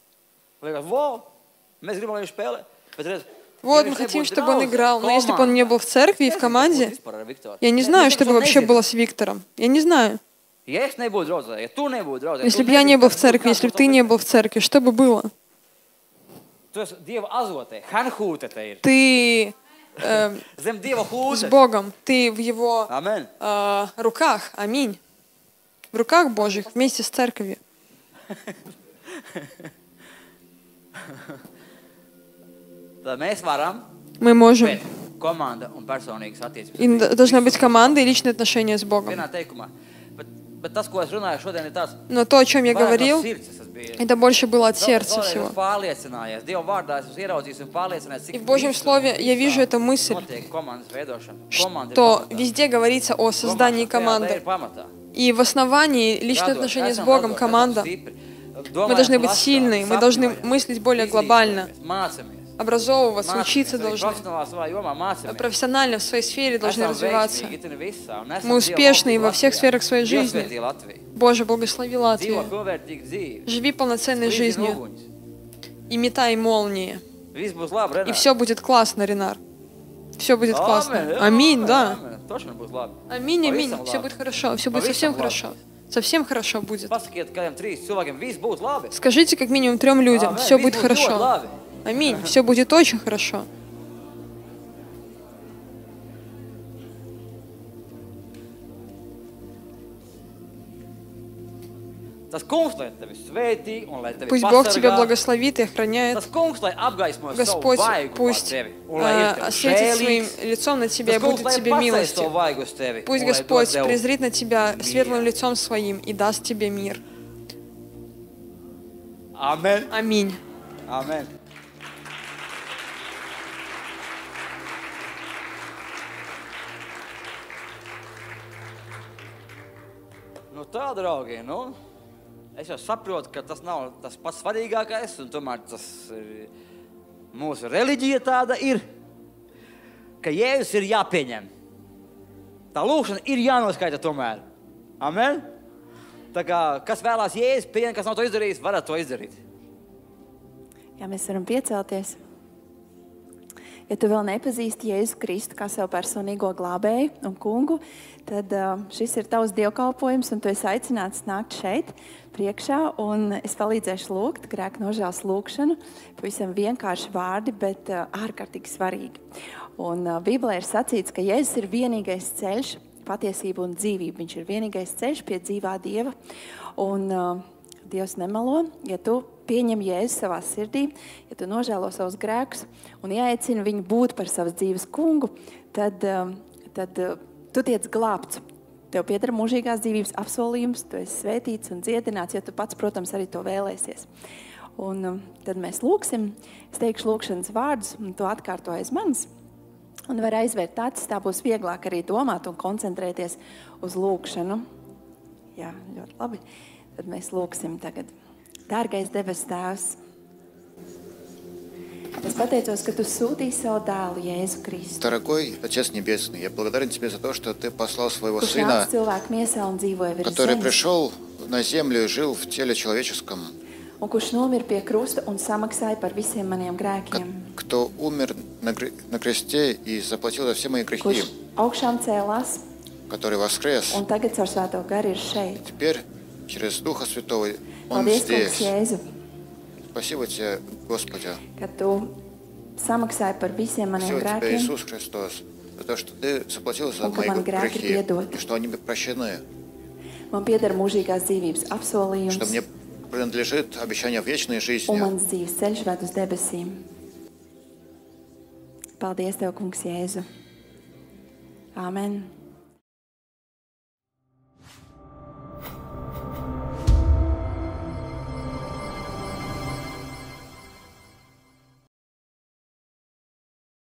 Вот, мы хотим, чтобы он играл, но если бы он не был в церкви и в команде, я не знаю, что бы вообще было с Виктором. Я не знаю. Если бы я не был в церкви, если бы ты не был в церкви, что бы было? Ты э, с Богом, ты в Его э, руках. Аминь. В руках Божьих, вместе с церковью. Tad mēs varam, Мы можем. bet komanda un personīgas attiecības. И должна быть команда и личные отношения с Богом. Vienā teikumā. Bet, bet tas, ko es runāju šodien, ir tāds, Но то, о чем я vairāk no говорил, sirds es esmu bijis. это больше было от Vēl- сердца vēlreiz всего. esmu pārliecinājies. Dieva vārdā es esmu ieraudzījis un pārliecinājies, cik И в Божьем visur Слове я вижу visā эту мысль, notiek komandas veidošana. Komanda ir что pamatā. везде говорится о создании Komanda tajā команды. ir pamatā. И в основании личные Radoši, отношения с esam Богом, radoši, команда. esam stipri. Мы Domājam должны быть plašāk, сильны, мы должны sapņojam, мыслить более глобально, izdzīvojamies, mācamies. образовываться, Mācamies, учиться arī должны. profesionālā savā jomā mācamies. Профессионально в своей сфере должны Esam развиваться. veiksmīgi itin visā, un esam Мы успешны Dieva во всех valstī сферах своей Latvijā. жизни. Dievs svētī Latviju. Боже, благослови Dzīvo Латвию. pilnvērtīgu dzīvi. Живи полноценной Spriedzi жизнью uguņus. и метай молнии. Viss būs labi, И Renāri. все будет классно, Ренар. Все будет Amen, классно. jā, Аминь, amen, да. amen. Точно būs labi. Аминь, аминь. Pavisam Все labi. будет хорошо. Все будет Pavisam совсем labi. хорошо. Совсем хорошо будет. Pasakiet kādiem trīs cilvēkiem, viss būs labi. Скажите как минимум трем людям, Amen, все viss будет būs ļoti хорошо. labi. Аминь. Все будет очень хорошо. Tas kungs, lai tevi svētī un lai tevi Пусть Бог тебя pasargā. благословит и охраняет. Tas kungs, lai apgaismo savu Господь vaigu pār пусть tevi un lai ir э, tev осветит своим žēlīgs. лицом на тебя и Tas kungs, будет lai тебе paceļ savu милостив. vaigu uz tevi Пусть un lai Господь dod tev презрит на тебя мир. светлым лицом своим и даст тебе мир. Amen. Аминь. Amen. Nu tā, draugi, nu, es jau saprotu, ka tas nav tas pats svarīgākais, un tomēr tas ir, mūsu reliģija tāda ir, ka Jēzus ir jāpieņem. Tā lūkšana ir jānoskaita tomēr. Amen? Tā kā, kas vēlās Jēzus pieņemt, kas nav to izdarījis, varat to izdarīt. Jā, mēs varam piecelties. Ja tu vēl nepazīsti Jēzu Kristu kā savu personīgo glābēju un kungu, tad uh, šis ir tavs dievkalpojums, un tu esi aicināts nākt šeit priekšā, un es palīdzēšu lūgt grēku nožēlas lūgšanu. Pavisam vienkārši vārdi, bet uh, ārkārtīgi svarīgi. Un uh, Bībelē ir sacīts, ka Jēzus ir vienīgais ceļš, patiesība un dzīvība. Viņš ir vienīgais ceļš pie dzīvā Dieva. Un uh, Dievs nemelo, ja tu pieņem Jēzu savā sirdī, ja tu nožēlo savus grēkus un ieaicini viņu būt par savas dzīves kungu, tad, tad tu tiec glābts. Tev pieder mūžīgās dzīvības apsolījums, tu esi svētīts un dziedināts, ja tu pats, protams, arī to vēlēsies. Un tad mēs lūksim, es teikšu lūkšanas vārdus, un tu atkārto aiz manis. Un var aizvērt acis, tā būs vieglāk arī domāt un koncentrēties uz lūkšanu. Jā, ļoti labi. Tad mēs lūksim tagad. Dārgais debes Tēvs, es pateicos, ka tu sūtīji savu dēlu Jēzu Kristu. Дорогой Отец Небесный, я благодарен Тебе за то, что Ты послал своего Kurš Сына, nāca cilvēku miesā un dzīvoja virs который zemes, пришел на землю и жил в теле человеческом, un kurš nomira pie krusta un samaksāja par visiem maniem grēkiem, кто умер на гре- на кресте и заплатил за все мои грехи, kurš augšām cēlās который воскрес. un tagad caur svēto garu ir šeit. Теперь через Духа Святого Он Paldies, kungs, здесь. Jēzu, Спасибо Тебе, Господи. ka tu samaksāji par visiem maniem Спасибо Тебе, grēkiem Иисус Христос, за то, что Ты заплатил за Un ka мои man grēki грехи, piedoti. и что они прощены, man pieder mūžīgās dzīvības что apsolījums мне принадлежит обещание вечной un жизни. mans dzīves ceļš ved uz debesīm. Paldies Tev, kungs, Jēzu. Āmen.